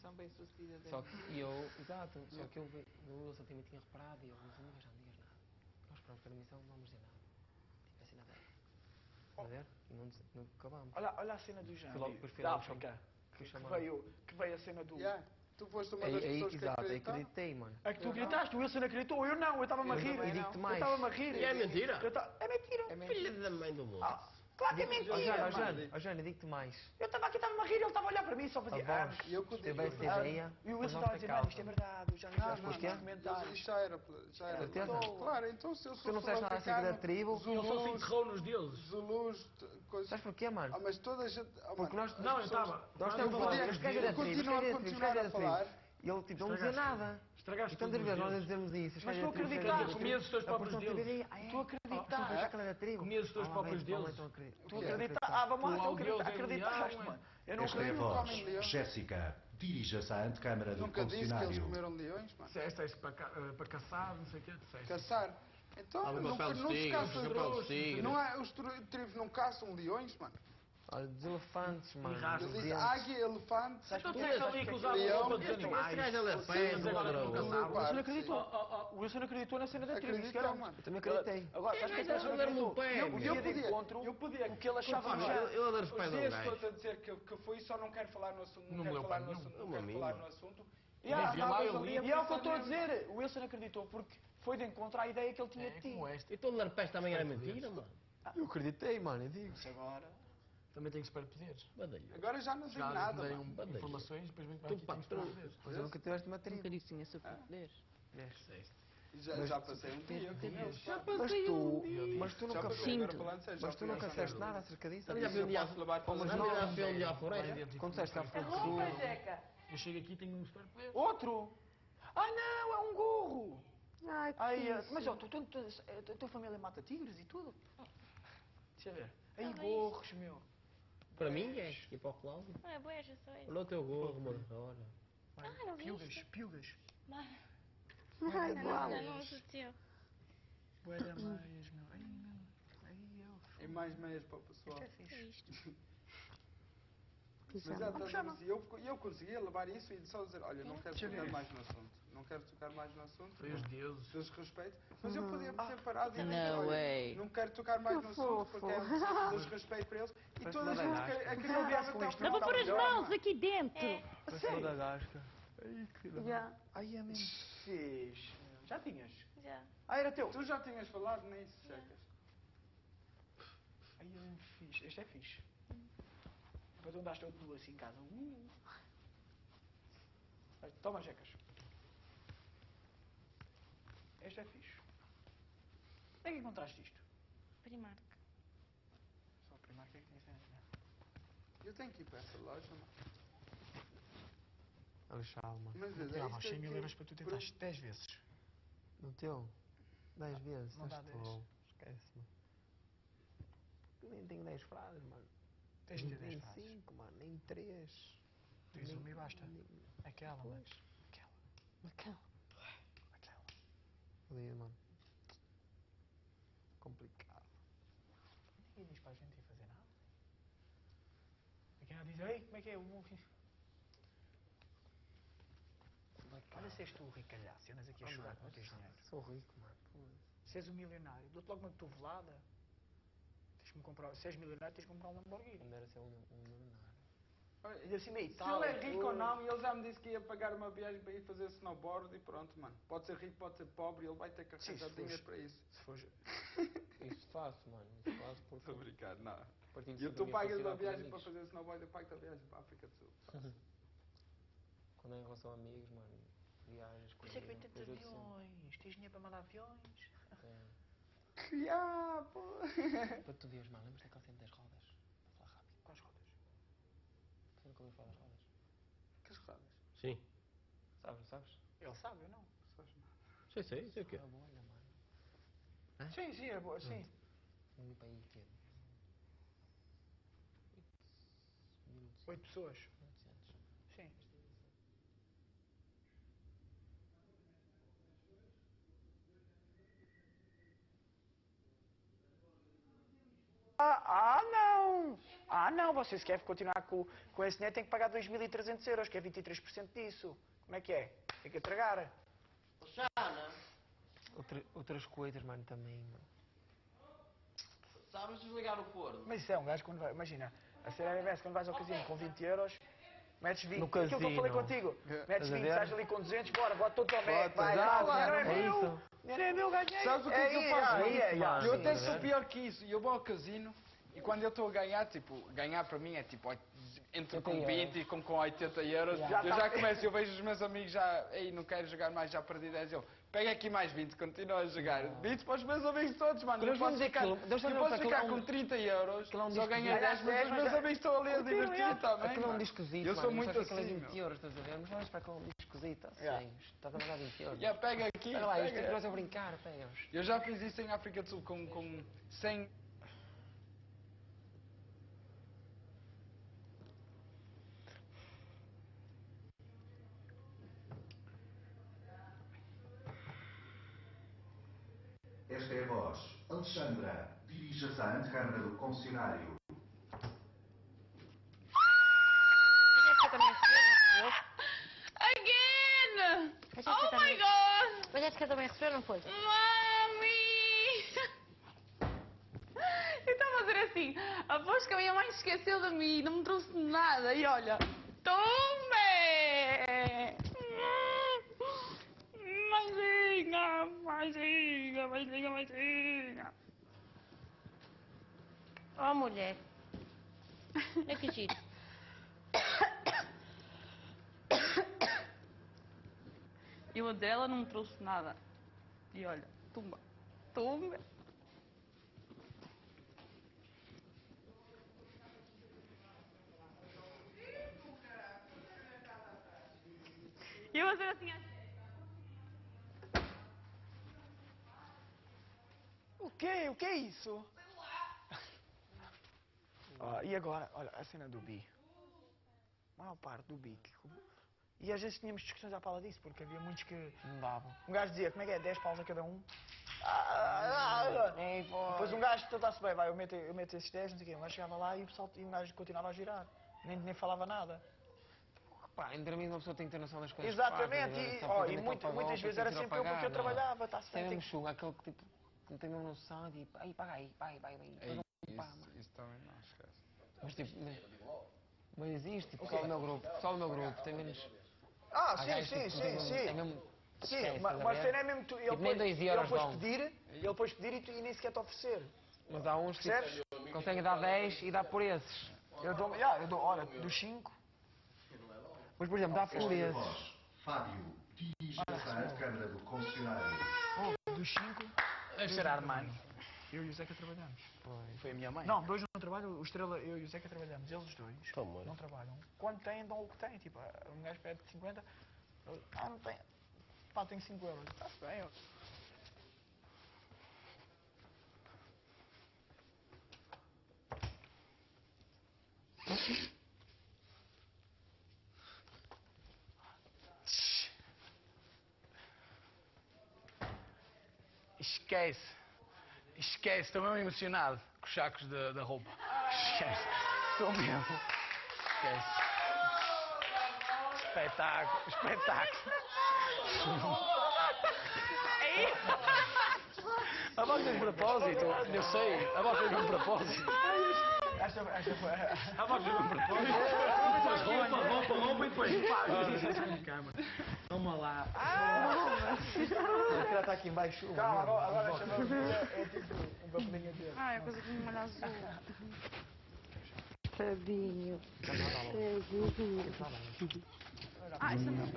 [SPEAKER 8] tão bem sucedida
[SPEAKER 2] Só
[SPEAKER 8] dele.
[SPEAKER 2] que eu, exato, só que eu, vi- o Wilson também tinha reparado e eu, Wilson, não digas nada, não digas nada. Nós pronto, para a missão não vamos dizer nada. Tipo assim, nada. Estás a ver? E não, diz- não acabamos.
[SPEAKER 1] Olha, olha a cena do Jean.
[SPEAKER 2] Fui logo- depois fui
[SPEAKER 1] da
[SPEAKER 2] logo
[SPEAKER 1] África.
[SPEAKER 2] Fui
[SPEAKER 1] Que, que,
[SPEAKER 2] chamar.
[SPEAKER 1] veio, que veio a cena do.
[SPEAKER 4] Yeah. Tu foste uma
[SPEAKER 2] Aí,
[SPEAKER 4] das
[SPEAKER 2] aí,
[SPEAKER 4] pessoas que
[SPEAKER 2] exato, aí
[SPEAKER 4] acreditaram.
[SPEAKER 2] acreditei, mano.
[SPEAKER 1] É que tu
[SPEAKER 4] Eu não.
[SPEAKER 1] gritaste, o Wilson acreditou, eu não, eu estava-me a
[SPEAKER 8] Eu
[SPEAKER 1] rir.
[SPEAKER 8] também
[SPEAKER 2] E digo-te
[SPEAKER 8] não.
[SPEAKER 1] Eu
[SPEAKER 2] mais.
[SPEAKER 1] estava-me a rir.
[SPEAKER 7] E é mentira?
[SPEAKER 1] Eu ta- É mentira.
[SPEAKER 8] É mentira.
[SPEAKER 7] Filha da mãe do mundo.
[SPEAKER 1] Ah, claro que é
[SPEAKER 2] Ó
[SPEAKER 1] mentira.
[SPEAKER 2] Jane, ó
[SPEAKER 1] mano.
[SPEAKER 2] Jane, ó Jane, digo-te mais.
[SPEAKER 1] Eu estava aqui, estava-me a rir, ele estava a olhar para mim e só
[SPEAKER 2] A
[SPEAKER 1] fazia.
[SPEAKER 2] voz
[SPEAKER 1] ah,
[SPEAKER 4] E eu que
[SPEAKER 2] teve essa
[SPEAKER 1] ah,
[SPEAKER 2] ideia.
[SPEAKER 1] E o
[SPEAKER 2] por
[SPEAKER 1] Wilson estava a
[SPEAKER 2] nossa
[SPEAKER 1] dizer,
[SPEAKER 2] causa.
[SPEAKER 1] mano, isto é verdade, o Jean já
[SPEAKER 4] Não,
[SPEAKER 1] fez
[SPEAKER 4] não,
[SPEAKER 1] nos
[SPEAKER 2] Porquê?
[SPEAKER 1] comentários.
[SPEAKER 4] Isto já era, já era.
[SPEAKER 2] Certeza?
[SPEAKER 4] Então, claro, então se eu sou
[SPEAKER 2] Tu não sabes nada acerca da tribo?
[SPEAKER 5] Ele só se
[SPEAKER 4] Zulus,
[SPEAKER 5] enterrou nos deuses.
[SPEAKER 4] Zulus, t- coisas...
[SPEAKER 2] Sabes porquê, mano?
[SPEAKER 4] Ah, mas toda a gente... ah,
[SPEAKER 2] Porque
[SPEAKER 4] mano,
[SPEAKER 2] nós...
[SPEAKER 4] as
[SPEAKER 5] Não, eu
[SPEAKER 4] pessoas-
[SPEAKER 5] estava.
[SPEAKER 2] Nós
[SPEAKER 4] Eu
[SPEAKER 2] temos
[SPEAKER 4] podia-
[SPEAKER 2] logo, este gajo é da
[SPEAKER 4] eu
[SPEAKER 2] tribo, este
[SPEAKER 4] continuar
[SPEAKER 2] gajo é
[SPEAKER 4] a
[SPEAKER 2] da tribo, este
[SPEAKER 4] continuar
[SPEAKER 2] gajo é
[SPEAKER 4] a
[SPEAKER 2] da
[SPEAKER 4] falar.
[SPEAKER 2] tribo. E ele tipo, não dizia
[SPEAKER 5] Estragaste
[SPEAKER 2] nada.
[SPEAKER 5] Estragaste
[SPEAKER 2] E tantas
[SPEAKER 5] tudo
[SPEAKER 2] vezes
[SPEAKER 5] nos
[SPEAKER 2] nós
[SPEAKER 5] deuses.
[SPEAKER 2] dizemos isso. este
[SPEAKER 1] Mas
[SPEAKER 2] gajo
[SPEAKER 1] tu
[SPEAKER 2] é da tribo, este
[SPEAKER 1] acreditaste,
[SPEAKER 2] gajo é da tribo.
[SPEAKER 5] comias os teus
[SPEAKER 2] A
[SPEAKER 5] próprios
[SPEAKER 2] porção teve
[SPEAKER 5] deuses.
[SPEAKER 2] ideia, ah, é?
[SPEAKER 1] Tu
[SPEAKER 2] Ah,
[SPEAKER 1] acreditaste.
[SPEAKER 2] pensas que aquela é da tribo?
[SPEAKER 5] Comias os teus
[SPEAKER 2] Ah,
[SPEAKER 5] próprios
[SPEAKER 2] bem,
[SPEAKER 5] deuses.
[SPEAKER 2] então acredito.
[SPEAKER 1] Tu
[SPEAKER 4] O quê?
[SPEAKER 1] acreditaste. Ah, vamos lá,
[SPEAKER 5] Tu
[SPEAKER 1] tu
[SPEAKER 5] ao Deus
[SPEAKER 1] acredita-
[SPEAKER 5] é
[SPEAKER 1] acreditaste,
[SPEAKER 5] leão,
[SPEAKER 1] mano. Eu não
[SPEAKER 9] Esta é a
[SPEAKER 1] acredito.
[SPEAKER 9] voz.
[SPEAKER 4] comem leão.
[SPEAKER 9] Jéssica, dirija-se à antecâmara do
[SPEAKER 4] Nunca disse que eles
[SPEAKER 9] confessionário.
[SPEAKER 4] comeram leões, mano.
[SPEAKER 5] Disseste isso para, ca- eh, para caçar, não sei o quê. Disseste.
[SPEAKER 4] Caçar. Então,
[SPEAKER 7] Ah, o
[SPEAKER 4] não,
[SPEAKER 7] papel dos
[SPEAKER 4] não se
[SPEAKER 7] tigres,
[SPEAKER 4] caçam...
[SPEAKER 7] o papel dos tigres.
[SPEAKER 4] Não há, os tri- tribos não caçam leões, mano.
[SPEAKER 2] Olha, dos elefantes, mano.
[SPEAKER 5] ratos.
[SPEAKER 4] Eu
[SPEAKER 2] dos
[SPEAKER 4] disse
[SPEAKER 2] dentes.
[SPEAKER 4] águia, elefante...
[SPEAKER 5] Então tu és ali que usava
[SPEAKER 4] Leão,
[SPEAKER 5] roupa dos
[SPEAKER 4] este-
[SPEAKER 7] Este
[SPEAKER 5] animais.
[SPEAKER 7] gajo ele é
[SPEAKER 4] Sim,
[SPEAKER 7] pé,
[SPEAKER 5] mas agora não
[SPEAKER 7] não
[SPEAKER 5] caçava.
[SPEAKER 1] O Wilson
[SPEAKER 4] Leopardo,
[SPEAKER 1] acreditou.
[SPEAKER 4] sim.
[SPEAKER 1] Oh, oh, o Wilson acreditou na cena da tribo.
[SPEAKER 4] Acreditou,
[SPEAKER 1] isso garanto.
[SPEAKER 4] mano.
[SPEAKER 2] Eu também acreditei.
[SPEAKER 1] Agora, sabes que
[SPEAKER 7] Este gajo
[SPEAKER 1] ele
[SPEAKER 7] vai dar-me um
[SPEAKER 1] acreditou?
[SPEAKER 7] pé,
[SPEAKER 1] Eu
[SPEAKER 7] meu.
[SPEAKER 1] podia
[SPEAKER 4] Eu
[SPEAKER 1] de
[SPEAKER 4] podia-
[SPEAKER 1] encontro
[SPEAKER 4] eu podia-
[SPEAKER 1] o que ele achava
[SPEAKER 7] Pá,
[SPEAKER 1] do
[SPEAKER 7] eu,
[SPEAKER 1] Jean.
[SPEAKER 7] eu adoro os
[SPEAKER 4] Os
[SPEAKER 7] pés do
[SPEAKER 4] dias que
[SPEAKER 7] gajo.
[SPEAKER 4] estou a dizer que, que foi, só não quero falar no assunto. Não,
[SPEAKER 5] Não
[SPEAKER 4] quero
[SPEAKER 5] leu
[SPEAKER 4] falar
[SPEAKER 5] pai
[SPEAKER 4] no
[SPEAKER 5] nenhum.
[SPEAKER 4] assunto.
[SPEAKER 7] Não
[SPEAKER 4] Não quero
[SPEAKER 7] me
[SPEAKER 4] falar
[SPEAKER 7] anima.
[SPEAKER 4] no assunto.
[SPEAKER 1] E há-
[SPEAKER 5] vi lá, eu
[SPEAKER 4] estavas
[SPEAKER 5] li.
[SPEAKER 4] ali
[SPEAKER 1] E é o que eu estou a
[SPEAKER 4] pensar
[SPEAKER 1] dizer. O Wilson acreditou porque foi de encontro à ideia que ele tinha
[SPEAKER 5] É
[SPEAKER 1] de ti.
[SPEAKER 5] como este.
[SPEAKER 7] Então dar pés também era mentira, mano.
[SPEAKER 2] Eu acreditei, mano, eu digo.
[SPEAKER 1] Mas agora...
[SPEAKER 5] Também tenho que esperar poderes.
[SPEAKER 7] Badalho.
[SPEAKER 4] Agora já não digo
[SPEAKER 5] Já
[SPEAKER 4] nada,
[SPEAKER 5] dei
[SPEAKER 4] mano.
[SPEAKER 5] um,
[SPEAKER 7] Bandeira.
[SPEAKER 5] informações, depois vem para
[SPEAKER 7] Tu,
[SPEAKER 5] aqui
[SPEAKER 7] pá,
[SPEAKER 5] tenho que esperar
[SPEAKER 7] tu-
[SPEAKER 5] poderes.
[SPEAKER 2] Pois eu nunca tiveste uma tribo.
[SPEAKER 6] Nunca disse tinha superpoderes.
[SPEAKER 4] Já,
[SPEAKER 2] Mas-
[SPEAKER 4] já passei um dia com eles.
[SPEAKER 7] Já
[SPEAKER 2] Mas
[SPEAKER 7] passei
[SPEAKER 2] tu,
[SPEAKER 7] um dia.
[SPEAKER 2] mas tu
[SPEAKER 4] Já
[SPEAKER 2] nunca,
[SPEAKER 4] passei, agora
[SPEAKER 6] Sinto.
[SPEAKER 4] falando sério, já
[SPEAKER 2] mas tu
[SPEAKER 4] fui
[SPEAKER 2] nunca
[SPEAKER 4] à
[SPEAKER 2] disseste
[SPEAKER 4] Santa
[SPEAKER 2] nada acerca disso.
[SPEAKER 7] Também já fui um
[SPEAKER 4] Eu
[SPEAKER 7] dia
[SPEAKER 4] posso levar
[SPEAKER 2] Fomos
[SPEAKER 4] para
[SPEAKER 7] Também já
[SPEAKER 2] nós.
[SPEAKER 7] fui um dia à floresta.
[SPEAKER 2] Quando disseste à África do Sul,
[SPEAKER 5] Eu chego aqui e tenho um superpoder.
[SPEAKER 1] Outro? Ah não, é um gorro.
[SPEAKER 3] Ai, que
[SPEAKER 1] Ai, eh,
[SPEAKER 3] fixe.
[SPEAKER 1] mas ó, tu, tu, tu, a tua família mata tigres e tudo? Deixa eu ver. Aí
[SPEAKER 3] Não, é
[SPEAKER 1] gorros, meu.
[SPEAKER 7] Para mim é. E para o Cláudio.
[SPEAKER 3] Não é boa, já sei.
[SPEAKER 7] Olha o teu gorro, mano. Olha.
[SPEAKER 3] Ah, não vi
[SPEAKER 1] Piugas,
[SPEAKER 3] isto.
[SPEAKER 1] piugas.
[SPEAKER 3] Ai, não, não, não associou.
[SPEAKER 1] Bué da meias, meu. Ai, meu. Ai, eu...
[SPEAKER 4] E mais meias para o pessoal.
[SPEAKER 1] Isto é
[SPEAKER 3] É
[SPEAKER 1] fixe.
[SPEAKER 3] isto.
[SPEAKER 4] Mas já estás a ver, eu, eu conseguia levar isso e só dizer, olha, não quero
[SPEAKER 1] Deixa eu
[SPEAKER 4] tocar
[SPEAKER 1] ver.
[SPEAKER 4] mais no assunto. Não quero tocar mais no assunto.
[SPEAKER 5] Foi os deuses.
[SPEAKER 4] Desrespeito. Mas eu podia ter parado e
[SPEAKER 6] No
[SPEAKER 4] dizer, olha,
[SPEAKER 6] way.
[SPEAKER 4] não quero tocar mais no assunto porque é um desrespeito para eles. E
[SPEAKER 2] Parece
[SPEAKER 4] toda a
[SPEAKER 2] uma
[SPEAKER 4] gente
[SPEAKER 2] lagarta.
[SPEAKER 4] quer- queria viesse com isto.
[SPEAKER 3] Eu vou pôr as mãos aqui dentro.
[SPEAKER 2] parece uma lagarta. Ai, que
[SPEAKER 3] Já,
[SPEAKER 1] Ai, é mesmo fixe. meu. Já tinhas?
[SPEAKER 3] já.
[SPEAKER 1] Ah, era teu?
[SPEAKER 4] Tu já tinhas falado nisso, checas.
[SPEAKER 1] Ai, é mesmo fixe. Este é fixe. Depois tu andaste todo nu assim em casa. Uh. Ai, toma, jecas. Este é fixe. Onde é que encontraste isto?
[SPEAKER 3] Primark.
[SPEAKER 1] Só o primeiro que é que tinha cena.
[SPEAKER 4] Eu tenho que ir para essa loja, mano.
[SPEAKER 2] Alexandre, mano.
[SPEAKER 4] Mas é
[SPEAKER 1] Tirava
[SPEAKER 4] isso
[SPEAKER 1] os
[SPEAKER 4] que-
[SPEAKER 1] cem mil
[SPEAKER 4] que-
[SPEAKER 1] euros para tu tentaste dez vezes.
[SPEAKER 2] No teu? dez vezes?
[SPEAKER 1] não dá
[SPEAKER 2] estás
[SPEAKER 1] dez.
[SPEAKER 2] tolo. Esquece-me. Nem tenho dez frases, mano.
[SPEAKER 1] Tens de ter
[SPEAKER 2] Nem
[SPEAKER 1] dez frases.
[SPEAKER 2] cinco, mano. Nem três.
[SPEAKER 1] Tens uma e basta. Aquela, mano. Aquela.
[SPEAKER 3] Bacana.
[SPEAKER 1] Aquela.
[SPEAKER 2] Fodido, mano. Complicado.
[SPEAKER 1] Ninguém diz para a gente ir fazer nada. Aqui ela diz, ei, como é que é? O Olha se és tu o ricalhaço, andas aqui a chorar que não tens dinheiro.
[SPEAKER 2] Sou rico, mano. Pô.
[SPEAKER 1] Se és um milionário, dou-te logo uma cotovelada. Tens-me comprar, se és milionário, tens de comprar um Lamborghini.
[SPEAKER 2] Não era ser um, um milionário.
[SPEAKER 4] Olha,
[SPEAKER 1] E assim meio
[SPEAKER 4] Se
[SPEAKER 1] tal.
[SPEAKER 4] ele é rico ou não, ele já me disse que ia pagar uma viagem para ir fazer snowboard e pronto, mano. Pode ser rico, pode ser pobre, ele vai ter que
[SPEAKER 1] Sim,
[SPEAKER 4] arranjar
[SPEAKER 1] se
[SPEAKER 4] dinheiro
[SPEAKER 1] fores-
[SPEAKER 4] para isso.
[SPEAKER 1] Se fores...
[SPEAKER 2] Isso faço, mano. Isso faço porque...
[SPEAKER 4] Estou a brincar, não.
[SPEAKER 2] partilho
[SPEAKER 4] E eu
[SPEAKER 2] sempre
[SPEAKER 4] tu
[SPEAKER 2] a minha
[SPEAKER 4] pagas uma
[SPEAKER 2] felicidade com
[SPEAKER 4] viagem para
[SPEAKER 2] amigos.
[SPEAKER 4] fazer snowboard, eu pago a viagem para a África do Sul.
[SPEAKER 2] Quando é em relação a amigos, mano, viagens,
[SPEAKER 1] Por isso é que vem
[SPEAKER 2] comigo,
[SPEAKER 1] tantos
[SPEAKER 2] eu ajudo sempre.
[SPEAKER 1] aviões. Tens dinheiro para mandar aviões.
[SPEAKER 2] É.
[SPEAKER 4] Que ah, pô.
[SPEAKER 2] Para tu veres, mano, lembras daquela cena das rodas? Para falar rápido.
[SPEAKER 1] Quais rodas?
[SPEAKER 2] Tu nunca ouviu falar das rodas?
[SPEAKER 4] Que rodas?
[SPEAKER 7] Sim.
[SPEAKER 2] Sabes, sabes?
[SPEAKER 1] Ele sabe, eu não.
[SPEAKER 7] Sei, sei, sei o quê.
[SPEAKER 2] É bolha, mano.
[SPEAKER 1] Sim, sim, é boa, sim.
[SPEAKER 2] Um para aí, que é?
[SPEAKER 1] Oito pessoas.
[SPEAKER 2] oitocentos.
[SPEAKER 1] Sim. Ah, ah, não! Não. Ah, não, vocês querem continuar com, com esse dinheiro, tem que pagar dois mil e trezentos euros, que é vinte e três por cento disso. Como é que é? Tem que tragar.
[SPEAKER 2] Outra, outras coisas, mano, também, mano.
[SPEAKER 7] Sabes desligar o forno?
[SPEAKER 1] Mas isso é um gajo quando vai, imagina, a ser R B S, quando vais ao casino com vinte euros, metes vinte.
[SPEAKER 2] No
[SPEAKER 1] Aquilo que eu falei
[SPEAKER 2] casino.
[SPEAKER 1] contigo. Metes
[SPEAKER 2] Estás a
[SPEAKER 1] vinte,
[SPEAKER 2] ver?
[SPEAKER 1] estás ali com duzentos, bora, bota todos ao Mac, vai,
[SPEAKER 2] exato,
[SPEAKER 1] não, dinheiro é
[SPEAKER 2] é
[SPEAKER 1] meu,
[SPEAKER 2] isso.
[SPEAKER 1] dinheiro é meu, ganhei.
[SPEAKER 4] Sabes o que é que eu
[SPEAKER 1] Aí,
[SPEAKER 4] faço?
[SPEAKER 1] aí, aí,
[SPEAKER 2] mano.
[SPEAKER 4] Eu
[SPEAKER 1] aí.
[SPEAKER 4] até
[SPEAKER 2] Sim,
[SPEAKER 4] sou
[SPEAKER 2] é.
[SPEAKER 4] pior que isso. Eu vou ao casino e quando eu estou a ganhar, tipo, ganhar para mim é tipo oit- entre com vinte e com, com oitenta euros.
[SPEAKER 1] Já
[SPEAKER 4] Eu
[SPEAKER 1] tá-
[SPEAKER 4] já começo, eu vejo os meus amigos já, ei, não quero jogar mais, já perdi dez. Eu pega aqui mais vinte, continua a jogar. vinte para os meus amigos todos, mano. Eu
[SPEAKER 2] Mas
[SPEAKER 4] posso
[SPEAKER 2] vamos
[SPEAKER 4] ficar,
[SPEAKER 2] aquilo- deixa eu
[SPEAKER 4] eu
[SPEAKER 2] ver
[SPEAKER 4] posso
[SPEAKER 2] para
[SPEAKER 4] ficar
[SPEAKER 2] aquilo é um-
[SPEAKER 4] com trinta euros,
[SPEAKER 2] aquilo é um
[SPEAKER 4] só
[SPEAKER 2] disco
[SPEAKER 4] ganhar
[SPEAKER 2] de-
[SPEAKER 4] dez, mas os meus amigos estão ali a divertir também.
[SPEAKER 2] Aquilo é um
[SPEAKER 4] mano.
[SPEAKER 2] discosito,
[SPEAKER 4] Eu sou
[SPEAKER 2] mano.
[SPEAKER 4] muito
[SPEAKER 2] Só que aquilo é
[SPEAKER 4] assim,
[SPEAKER 2] vinte
[SPEAKER 4] meu.
[SPEAKER 2] euros, estás a ver? Mas olhas para aquele discosito, assim.
[SPEAKER 1] Yeah.
[SPEAKER 2] Estás a pagar vinte euros.
[SPEAKER 4] Já pega aqui,
[SPEAKER 2] Olha lá, isto
[SPEAKER 4] pega.
[SPEAKER 2] aqui nós a brincar, pegas.
[SPEAKER 4] Eu já fiz isso em África do Sul com, com cem...
[SPEAKER 9] Esta é a voz. Alexandra, dirija-se à antecâmara do concessionário.
[SPEAKER 3] Again!
[SPEAKER 10] A Jéssica
[SPEAKER 3] Oh my
[SPEAKER 10] também-
[SPEAKER 3] god!
[SPEAKER 10] A Jéssica também recebeu, não foi?
[SPEAKER 3] Mami! Eu estava a dizer assim, após que a minha mãe esqueceu de mim, não me trouxe nada. E olha, tome! Mãezinha, mãezinha, mãezinha, mãezinha.
[SPEAKER 10] Oh, mulher. É que giro.
[SPEAKER 3] E o dela não me trouxe nada. E olha, tumba, tumba. E eu vou dizer assim,
[SPEAKER 1] O quê? O que é isso? Ah, e agora, olha, a cena do Bi. A maior parte do Bi. que- E às vezes tínhamos discussões à pala disso, porque havia muitos que...
[SPEAKER 2] Não dava.
[SPEAKER 1] Um gajo dizia, como é que é? dez paus a cada um. Ah, ah, ah.
[SPEAKER 2] Ei, pô.
[SPEAKER 1] Depois um gajo, está-se bem, vai, eu meto, eu meto esses dez, não sei o quê. Um gajo chegava lá e o pessoal, e um gajo continuava a girar. Nem, nem falava nada.
[SPEAKER 2] Pá, entre mim uma pessoa tem que ter noção das coisas.
[SPEAKER 1] Exatamente,
[SPEAKER 2] que paga,
[SPEAKER 1] e,
[SPEAKER 2] tá
[SPEAKER 1] ó,
[SPEAKER 2] feito
[SPEAKER 1] e
[SPEAKER 2] naquele
[SPEAKER 1] muito-
[SPEAKER 2] pagode,
[SPEAKER 1] muitas
[SPEAKER 2] tem
[SPEAKER 1] vezes
[SPEAKER 2] que
[SPEAKER 1] era
[SPEAKER 2] ir a
[SPEAKER 1] sempre eu, porque eu
[SPEAKER 2] pagar, não.
[SPEAKER 1] trabalhava, tá
[SPEAKER 2] Isso é
[SPEAKER 1] certo.
[SPEAKER 2] mesmo chulo, aquele que tipo, que não tem mesmo noção, tipo, aí paga aí, vai, vai, vai.
[SPEAKER 4] Ei,
[SPEAKER 2] depois não paga,
[SPEAKER 4] isso,
[SPEAKER 2] mano.
[SPEAKER 4] isso também não, esquece.
[SPEAKER 2] Mas tipo, mas, mas existe, tipo, pessoal do meu grupo, pessoal do meu grupo, tem menos.
[SPEAKER 1] Ah,
[SPEAKER 2] há
[SPEAKER 1] sim,
[SPEAKER 2] gajos,
[SPEAKER 1] sim,
[SPEAKER 2] tipo,
[SPEAKER 1] sim,
[SPEAKER 2] tem mesmo-
[SPEAKER 1] sim.
[SPEAKER 2] É mesmo.
[SPEAKER 1] Sim,
[SPEAKER 2] esquece,
[SPEAKER 1] mas
[SPEAKER 2] estás a
[SPEAKER 1] mas a
[SPEAKER 2] ver?
[SPEAKER 1] cena é mesmo tu, ele
[SPEAKER 2] Tipo, nem
[SPEAKER 1] depois,
[SPEAKER 2] dois euros
[SPEAKER 1] ele depois
[SPEAKER 2] dão.
[SPEAKER 1] pedir, ele depois pedir e, tu, e nem sequer te oferecer.
[SPEAKER 2] Mas há uns que
[SPEAKER 1] Percebes?
[SPEAKER 2] tipo, conseguem dar dez e dá por esses.
[SPEAKER 1] Eu dou, yeah, eu dou, olha, dos cinco.
[SPEAKER 2] Mas, por exemplo, dá por
[SPEAKER 9] Esta é a
[SPEAKER 2] esses.
[SPEAKER 9] voz. Fábio, dirija-se à antecâmara do concessionário.
[SPEAKER 1] Oh, dos cinco.
[SPEAKER 5] Deve ser Armani.
[SPEAKER 1] Eu e o Zeca trabalhamos.
[SPEAKER 5] Foi a minha mãe.
[SPEAKER 1] Não, dois não trabalham, o Estrela, eu e o Zeca trabalhamos. Eles dois
[SPEAKER 7] Toma.
[SPEAKER 1] não trabalham. Quando têm, dão o que têm. Tipo, um gajo pede cinquenta, eu, ah, não tem. Pá, tenho cinco euros. Está-se bem, ó.
[SPEAKER 5] Esquece. Esquece. Estou mesmo emocionado com os sacos da, da roupa. Esquece. Estou mesmo. Esquece. Espetáculo. Espetáculo. A voz fez de propósito. Eu sei. A voz fez de propósito.
[SPEAKER 1] Esta, esta foi.
[SPEAKER 5] A voz fez de propósito. Roupa, roupa, roupa e depois. Pá, de câmara. Vamos lá.
[SPEAKER 2] Já está aqui embaixo.
[SPEAKER 1] Calma, agora, agora chamamos é tipo um papelinho dele.
[SPEAKER 3] ah, é coisa que me molha azul.
[SPEAKER 10] Tadinho.
[SPEAKER 3] Ah, isso é muito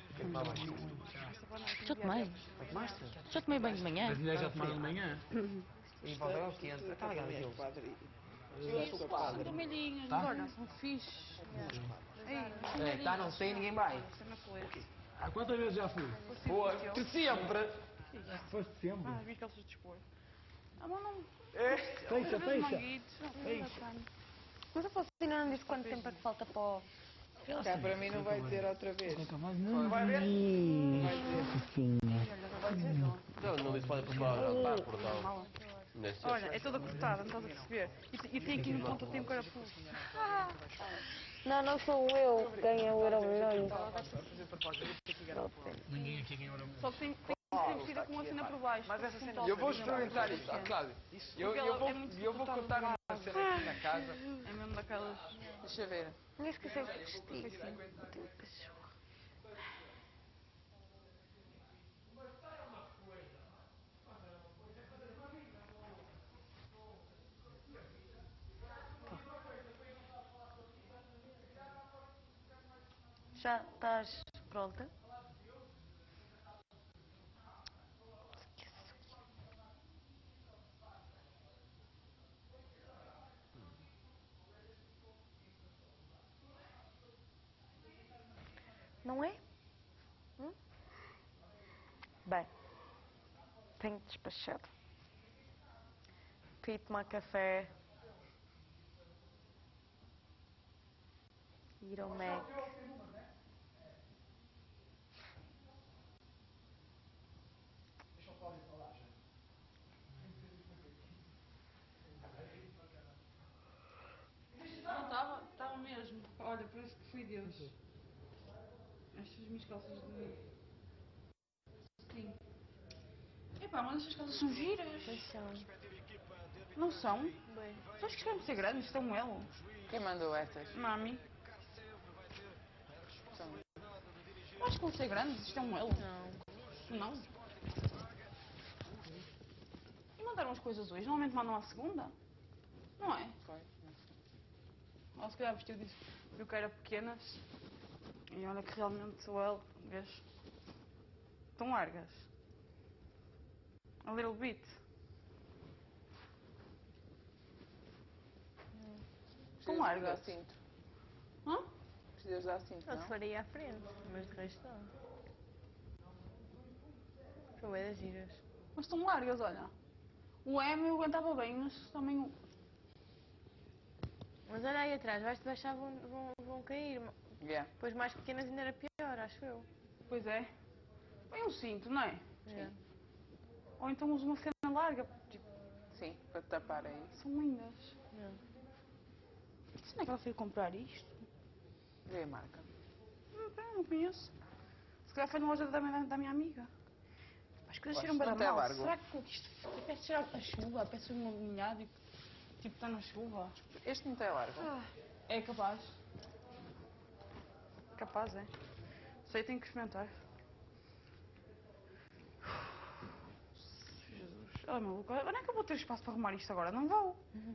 [SPEAKER 6] Já tomei. Já tomei banho de manhã.
[SPEAKER 5] As mulheres já tomaram de manhã.
[SPEAKER 2] E volta ao quente. Está ligado aquilo.
[SPEAKER 3] São milhinhos, olha, são fixe.
[SPEAKER 2] É, tá, não sei, ninguém vai.
[SPEAKER 5] Há quantas vezes já fui?
[SPEAKER 2] Boa, de sempre.
[SPEAKER 5] Foste sempre.
[SPEAKER 3] Ah, vi que eles se dispor. Ah, mas não.
[SPEAKER 5] Fecha, fecha.
[SPEAKER 10] Mas a Faustina não diz quanto tempo é que falta para o...
[SPEAKER 8] Cá para mim não vai dizer outra vez.
[SPEAKER 1] Vai ver?
[SPEAKER 8] Não vai dizer.
[SPEAKER 7] Não, não disse para preparar para o portal.
[SPEAKER 3] Olha, é toda cortada, não estás a perceber? E, e tem aqui no ponto tem um carapuço. Ah.
[SPEAKER 10] Não, não sou eu que ganhei o euro milhões.
[SPEAKER 5] Ninguém aqui ganhou euro.
[SPEAKER 3] Só que tem, tem que ser vestida com a cena por baixo.
[SPEAKER 1] Mas essa cena...
[SPEAKER 4] Eu vou experimentar isto, ah, Cláudio. Eu, eu vou, eu vou contar uma cena aqui na casa.
[SPEAKER 3] É mesmo daquelas...
[SPEAKER 8] Deixa eu ver.
[SPEAKER 10] Não esqueci de vestir. Tenho cachorro. Já estás pronta? Não é? Hum? Bem, tenho despachado. Fui tomar café. Ir ao Mac.
[SPEAKER 3] Não estava, estava mesmo. Olha, parece que foi Deus. Estas minhas calças de... Sim. Epá, mas estas calças são giras.
[SPEAKER 10] Pois são.
[SPEAKER 3] Não são?
[SPEAKER 10] Bem.
[SPEAKER 3] Só acho que devem ser grandes, isto é um elo.
[SPEAKER 8] Quem mandou essas?
[SPEAKER 3] Mami.
[SPEAKER 8] São.
[SPEAKER 3] Acho que vão ser grandes, isto é um elo.
[SPEAKER 10] Não.
[SPEAKER 3] Não? E mandaram as coisas hoje? Normalmente mandam à segunda? Não é?
[SPEAKER 8] Foi.
[SPEAKER 3] Ou se calhar vestiu disso. Viu que era pequenas. E olha que realmente o L, vês? Tão largas. A little bit. Tão largas.
[SPEAKER 8] Precisas de cinto.
[SPEAKER 3] Hã?
[SPEAKER 8] Precisas de cinto,
[SPEAKER 10] Eu
[SPEAKER 8] não?
[SPEAKER 10] te faria à frente, mas de resto não. São bem das giras.
[SPEAKER 3] Mas estão largas, olha. O M eu aguentava bem, mas também o...
[SPEAKER 10] Mas olha aí atrás, vais-te baixar, vão, vão, vão cair.
[SPEAKER 8] Yeah.
[SPEAKER 10] Depois mais pequenas ainda era pior, acho eu.
[SPEAKER 3] Pois é. Bem um cinto, não é?
[SPEAKER 10] É.
[SPEAKER 3] Ou então uso uma cena larga. Tipo,
[SPEAKER 8] Sim, para tapar aí.
[SPEAKER 3] são lindas.
[SPEAKER 10] É.
[SPEAKER 3] Será que ela foi comprar isto?
[SPEAKER 8] Vê a marca.
[SPEAKER 3] Não, pera, não conheço. Se calhar foi na loja da, da, da minha amiga. As coisas cheiram
[SPEAKER 8] Não
[SPEAKER 3] bem
[SPEAKER 8] tem
[SPEAKER 3] mal.
[SPEAKER 8] largo.
[SPEAKER 3] Será que isto parece cheirar a chuva? Parece um molhado e tipo está na chuva.
[SPEAKER 8] Este não tem largo.
[SPEAKER 3] Ah, é capaz. Capaz, é. Sei, tenho que experimentar. Jesus. Oh, maluco. Onde é que eu vou ter espaço para arrumar isto agora? Não vou.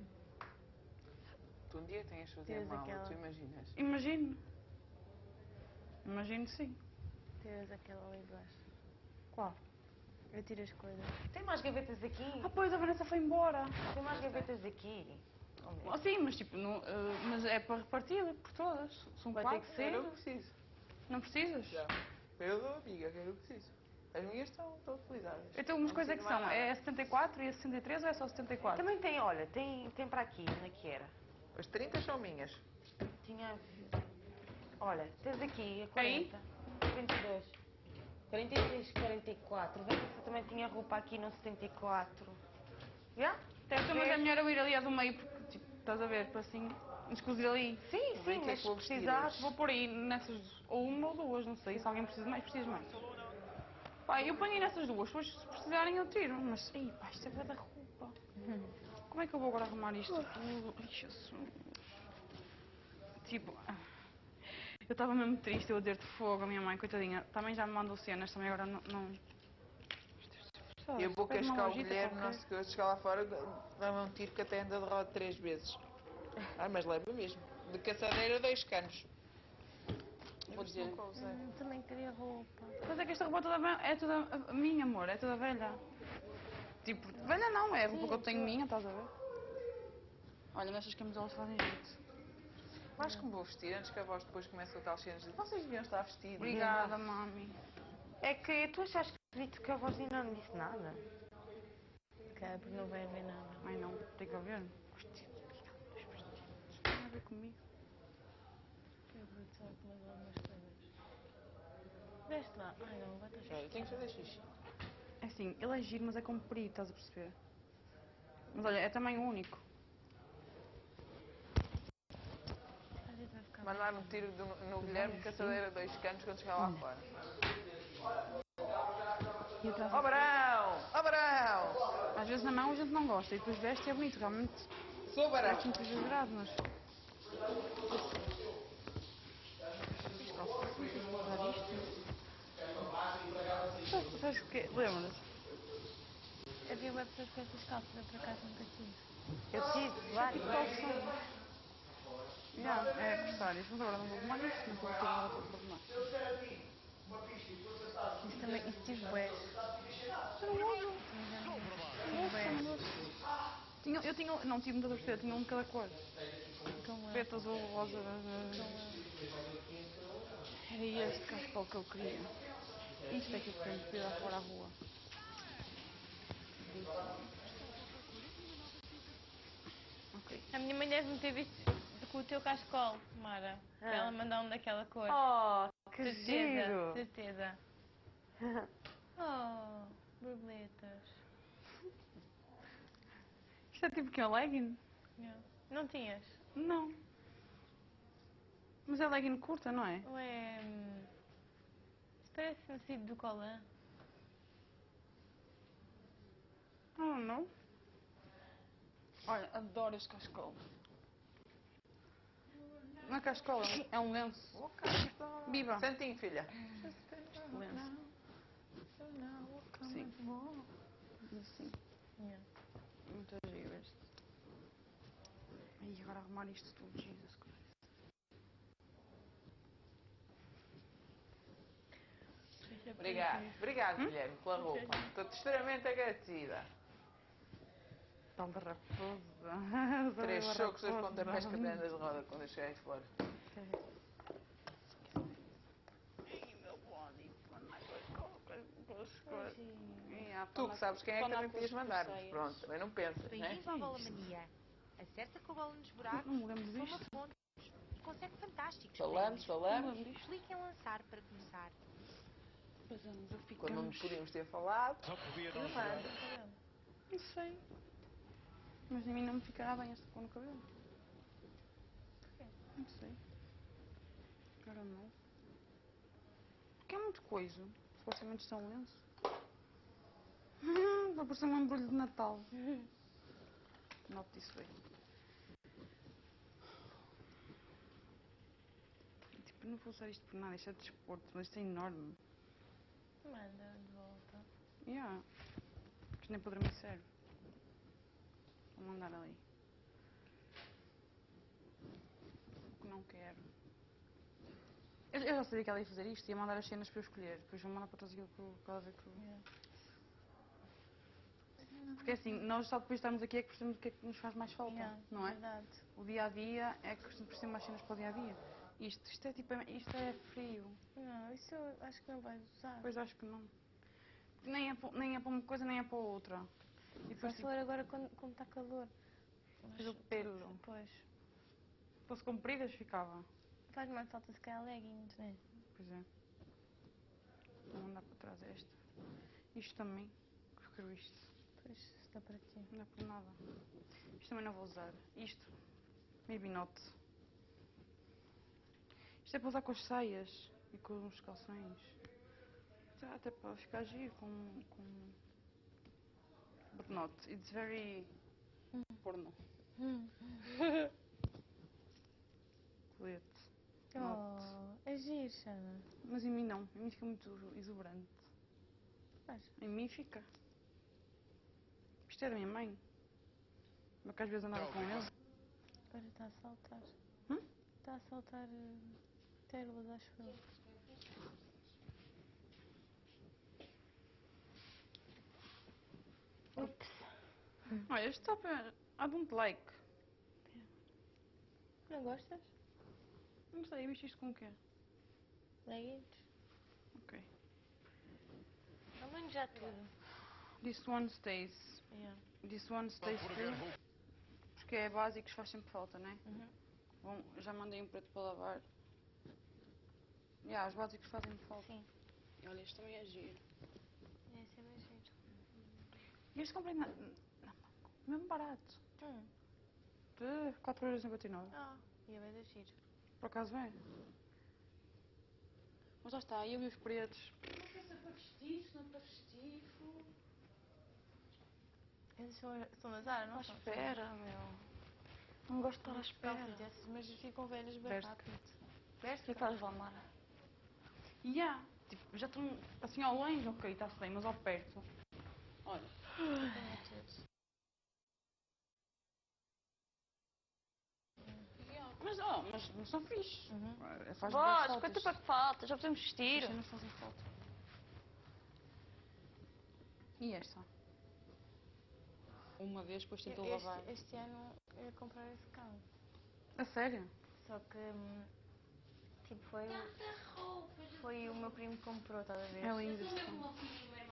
[SPEAKER 8] Tu um dia tens de fazer
[SPEAKER 10] Tens
[SPEAKER 8] mala,
[SPEAKER 10] aquela-
[SPEAKER 8] tu imaginas.
[SPEAKER 3] Imagino. Imagino sim.
[SPEAKER 10] Tiras aquela ali de baixo.
[SPEAKER 3] Qual?
[SPEAKER 10] Eu tiro as coisas. Tem mais gavetas aqui?
[SPEAKER 3] Ah, pois, a Vanessa foi embora.
[SPEAKER 10] Tem mais gavetas aqui?
[SPEAKER 3] Ah, sim, mas tipo, não, eh, mas é para repartir por todas. São
[SPEAKER 10] Vai
[SPEAKER 3] quatro.
[SPEAKER 10] ter que ser.
[SPEAKER 8] Eu não preciso.
[SPEAKER 3] Não precisas?
[SPEAKER 8] Já. Eu dou amiga, que eu não preciso. As minhas estão, estão utilizadas.
[SPEAKER 3] Então, umas
[SPEAKER 8] Não
[SPEAKER 3] coisas é que
[SPEAKER 8] preciso
[SPEAKER 3] são?
[SPEAKER 8] mais
[SPEAKER 3] É a
[SPEAKER 8] nada.
[SPEAKER 3] setenta e quatro e a sessenta e três ou é só setenta e quatro?
[SPEAKER 10] Também tem, olha, tem, tem para aqui, onde é que era?
[SPEAKER 8] As trinta são minhas.
[SPEAKER 10] Tinha... Olha, tens aqui a
[SPEAKER 3] Aí?
[SPEAKER 10] quarenta. quarenta e dois. quarenta e três, quarenta e quatro. Vê se também tinha roupa aqui no setenta e quatro. Já?
[SPEAKER 3] Então, mas é melhor eu ir ali a do meio, porque, tipo, estás a ver, para assim, escusir ali.
[SPEAKER 10] Sim,
[SPEAKER 8] Vê
[SPEAKER 10] sim,
[SPEAKER 8] que é
[SPEAKER 10] mas
[SPEAKER 8] que
[SPEAKER 10] se
[SPEAKER 8] vou vestir
[SPEAKER 10] precisares...
[SPEAKER 8] hoje.
[SPEAKER 3] Vou por aí nessas, ou uma ou duas, não sei, se alguém precisa mais, precisa mais. Pá, eu ponho aí nessas duas, depois se precisarem eu tiro, mas, ei, pá, isto é bué da roupa. Como é que eu vou agora arrumar isto tudo? Ai, Jesus. Tipo, eu estava mesmo triste, eu a dizer-te fogo, a minha mãe, coitadinha, também já me mandou cenas, também agora não... não...
[SPEAKER 8] Eu vou
[SPEAKER 3] Parece uma
[SPEAKER 8] cascar o
[SPEAKER 3] lojita
[SPEAKER 8] Guilherme,
[SPEAKER 3] qualquer.
[SPEAKER 8] não sei o que, eu chegar lá fora, leva um tiro que até anda de roda três vezes. Ah, mas leva mesmo. De caçadeira, dois canos. Vou dizer.
[SPEAKER 10] Hum, também queria roupa.
[SPEAKER 3] Mas é que esta roupa toda ve- é toda a minha, amor, é toda velha. Tipo, velha não, é a roupa que eu tenho minha, estás a ver? Olha, nestas camisolas fazem jeito.
[SPEAKER 8] Acho que me vou vestir antes que a voz depois comece a tal cenas de vocês deviam estar vestidos.
[SPEAKER 3] Obrigada, mami.
[SPEAKER 10] É que tu achaste que que a vozinha não me disse nada? Cara, porque não vai haver nada.
[SPEAKER 3] Ai não, tem que haver. Tem a ver comigo.
[SPEAKER 10] Eu vou só comer algumas coisas. Veste lá. Ai não, vai estar
[SPEAKER 8] Olha, tenho que fazer xixi.
[SPEAKER 3] É assim, ele é giro, mas é comprido, estás a perceber? Mas olha, é tamanho único.
[SPEAKER 6] Às vezes vai ficar
[SPEAKER 8] Mandar um tiro do- no Guilherme Caçadeira dois canos quando chegar lá fora.
[SPEAKER 3] E eu trazo-
[SPEAKER 8] Ó Barão! Ó Barão!
[SPEAKER 3] Às vezes na mão a gente não gosta e depois veste e é bonito, realmente.
[SPEAKER 8] Sou Barão!
[SPEAKER 3] Parece muito exagerado, mas... Usar isto. Sabes- Sabes o quê? Lembras?
[SPEAKER 6] Havia uma pessoa com essas calças, eu por acaso nunca tive.
[SPEAKER 10] Eu tive vários.
[SPEAKER 3] Já, é gostar isso, mas agora não vou arrumar isto, não vou ter nada para arrumar.
[SPEAKER 6] Isso também, isso tive bués.
[SPEAKER 3] Eu não uso. Tive bués. Tinha, eu tinha, não tive muita terceira, tinha um de cada cor.
[SPEAKER 6] Como é?
[SPEAKER 3] Preto, azul, rosa. Era este cascal que eu queria. Isto é que eu queria tirar fora à rua. Ok.
[SPEAKER 6] A minha mãe deve-me ter visto com o teu cascol, Mara. Para
[SPEAKER 10] Ah.
[SPEAKER 6] ela mandar um daquela cor.
[SPEAKER 10] Oh, que
[SPEAKER 6] certeza,
[SPEAKER 10] giro!
[SPEAKER 6] certeza. Oh, borboletas.
[SPEAKER 3] Isto é tipo que é legging?
[SPEAKER 6] Yeah. Não tinhas?
[SPEAKER 3] Não. Mas é legging curta, não é?
[SPEAKER 6] Ou é... hum, Isso parece um tecido do colã.
[SPEAKER 3] Oh, não. Olha, adoro este cascol. Não é cascol, é um lenço. Viva!
[SPEAKER 8] Santinho, filha.
[SPEAKER 3] Lenço. Sim. Assim.
[SPEAKER 6] Yeah.
[SPEAKER 3] Muito giro este. E agora arrumar isto tudo, Jesus Christ.
[SPEAKER 8] Obrigado. Obrigado, Guilherme, pela roupa. Estou-te extremamente agradecida.
[SPEAKER 3] Tal de raposa.
[SPEAKER 8] Três
[SPEAKER 3] Tal de
[SPEAKER 8] socos, dois
[SPEAKER 3] raposa.
[SPEAKER 8] pontapés, cadernas de roda quando eu cheguei aí fora. Tu que sabes quem é que também podias mandar, mas pronto, também não pensas, né?
[SPEAKER 11] Bem-vindos ao Bola Mania. Acerta com a bola nos buracos,
[SPEAKER 3] Não me lembro
[SPEAKER 11] soma
[SPEAKER 3] disto.
[SPEAKER 11] pontos e consegue fantásticos
[SPEAKER 8] Falamos,
[SPEAKER 11] prémios.
[SPEAKER 8] falamos.
[SPEAKER 11] Clique em lançar para começar.
[SPEAKER 3] Pois anos eu fico.
[SPEAKER 8] Quando não podíamos ter falado.
[SPEAKER 6] Não manda.
[SPEAKER 3] Não sei. Mas a mim não me ficará bem esta cor no cabelo. Não sei. Agora não. Porque é muito coisa. Supostamente isto é um lenço. Vai parecer um embrulho de Natal. Note disso bem. Tipo, não vou usar isto por nada. Isto é de desporto, mas isto é enorme.
[SPEAKER 6] Manda de volta.
[SPEAKER 3] Yeah. Isto nem para dormir serve. Vou mandar ali. O que não quero. Eu, eu já sabia que ela ia fazer isto. Ia mandar as cenas para eu escolher. Depois vou mandar para trás aquilo que eu estava a ver que eu...
[SPEAKER 6] Yeah.
[SPEAKER 3] Porque assim, nós só depois de estarmos aqui é que percebemos o que é que nos faz mais falta,
[SPEAKER 6] Yeah,
[SPEAKER 3] não é?
[SPEAKER 6] Verdade.
[SPEAKER 3] O dia a dia é que percebemos mais cenas para o dia a dia. Isto, isto é tipo, isto é frio.
[SPEAKER 6] Não, isso eu acho que não vais usar.
[SPEAKER 3] Pois acho que não. Nem é, pa- nem é para uma coisa, nem é para outra. E
[SPEAKER 6] Vai
[SPEAKER 3] depois, tipo,
[SPEAKER 6] falar agora quando, quando está calor.
[SPEAKER 3] depois o pelo.
[SPEAKER 6] Pois.
[SPEAKER 3] Se fosse compridas, ficava.
[SPEAKER 6] Faz mais falta se calhar leggings, né?
[SPEAKER 3] Pois é. Vou mandar para trás esta. Isto também. Eu quero isto.
[SPEAKER 6] Pois, está para ti.
[SPEAKER 3] Não dá por nada. Isto também não vou usar. Isto. Maybe not. Isto é para usar com as saias e com os calções. Isto é até para ficar giro com... com... But not. It's very... porno. Colete. Not.
[SPEAKER 6] Oh, é giro, Xana.
[SPEAKER 3] Mas em mim não. Em mim fica muito exuberante.
[SPEAKER 6] Mas,
[SPEAKER 3] Em mim fica. Isto é da minha mãe. Mas que às vezes andava com ele.
[SPEAKER 6] agora está a saltar.
[SPEAKER 3] Hum?
[SPEAKER 6] Está a saltar uh, pérolas, acho eu. Ups.
[SPEAKER 3] Olha, este top é... I don't like.
[SPEAKER 6] Não gostas?
[SPEAKER 3] Não sei, viste isto com o quê?
[SPEAKER 6] Leggings?
[SPEAKER 3] Ok.
[SPEAKER 6] Ao menos já tudo.
[SPEAKER 3] This one stays.
[SPEAKER 6] Yeah.
[SPEAKER 3] This one stays free. Porque é básicos, faz sempre falta, né?
[SPEAKER 6] Uhum.
[SPEAKER 3] Bom, eu já mandei um preto para lavar. Yeah, os básicos fazem falta.
[SPEAKER 6] Sim.
[SPEAKER 3] E olha, este também é giro.
[SPEAKER 6] Esse é mais giro.
[SPEAKER 3] E este comprei na... na Mango. Mesmo barato.
[SPEAKER 6] Hum.
[SPEAKER 3] De quatro euros e cinquenta e nove.
[SPEAKER 6] Ah, ia bem de giro.
[SPEAKER 3] Por acaso é. Mas lá está, eu e os pretos.
[SPEAKER 10] Não sei se é para vestir, se não é para vestir.
[SPEAKER 6] Esses são, são da Zara, não
[SPEAKER 3] À
[SPEAKER 6] são?
[SPEAKER 3] espera, meu. Não gosto de estar à espera.
[SPEAKER 6] Calças dessas, mas ficam velhas bem
[SPEAKER 3] Veste.
[SPEAKER 6] rápido.
[SPEAKER 3] O
[SPEAKER 6] Veste?
[SPEAKER 3] que é que estás a Mara? E há, tipo, já estão assim ao longe, ok, está-se bem, mas ao perto. Olha. Mas, oh, mas não são fixes.
[SPEAKER 6] Uhum.
[SPEAKER 3] É, faz
[SPEAKER 10] Vós,
[SPEAKER 3] boas
[SPEAKER 10] quanto
[SPEAKER 3] faltas.
[SPEAKER 10] tempo é que falta? Já podemos vestir.
[SPEAKER 3] Estas não fazem falta. E esta? Uma vez, depois tentou lavar.
[SPEAKER 6] Este, este ano eu ia comprar esse cão.
[SPEAKER 3] A sério?
[SPEAKER 6] Só que, hum, tipo, foi, o- foi o meu primo que comprou, estás a ver?
[SPEAKER 3] É lindo esse cão.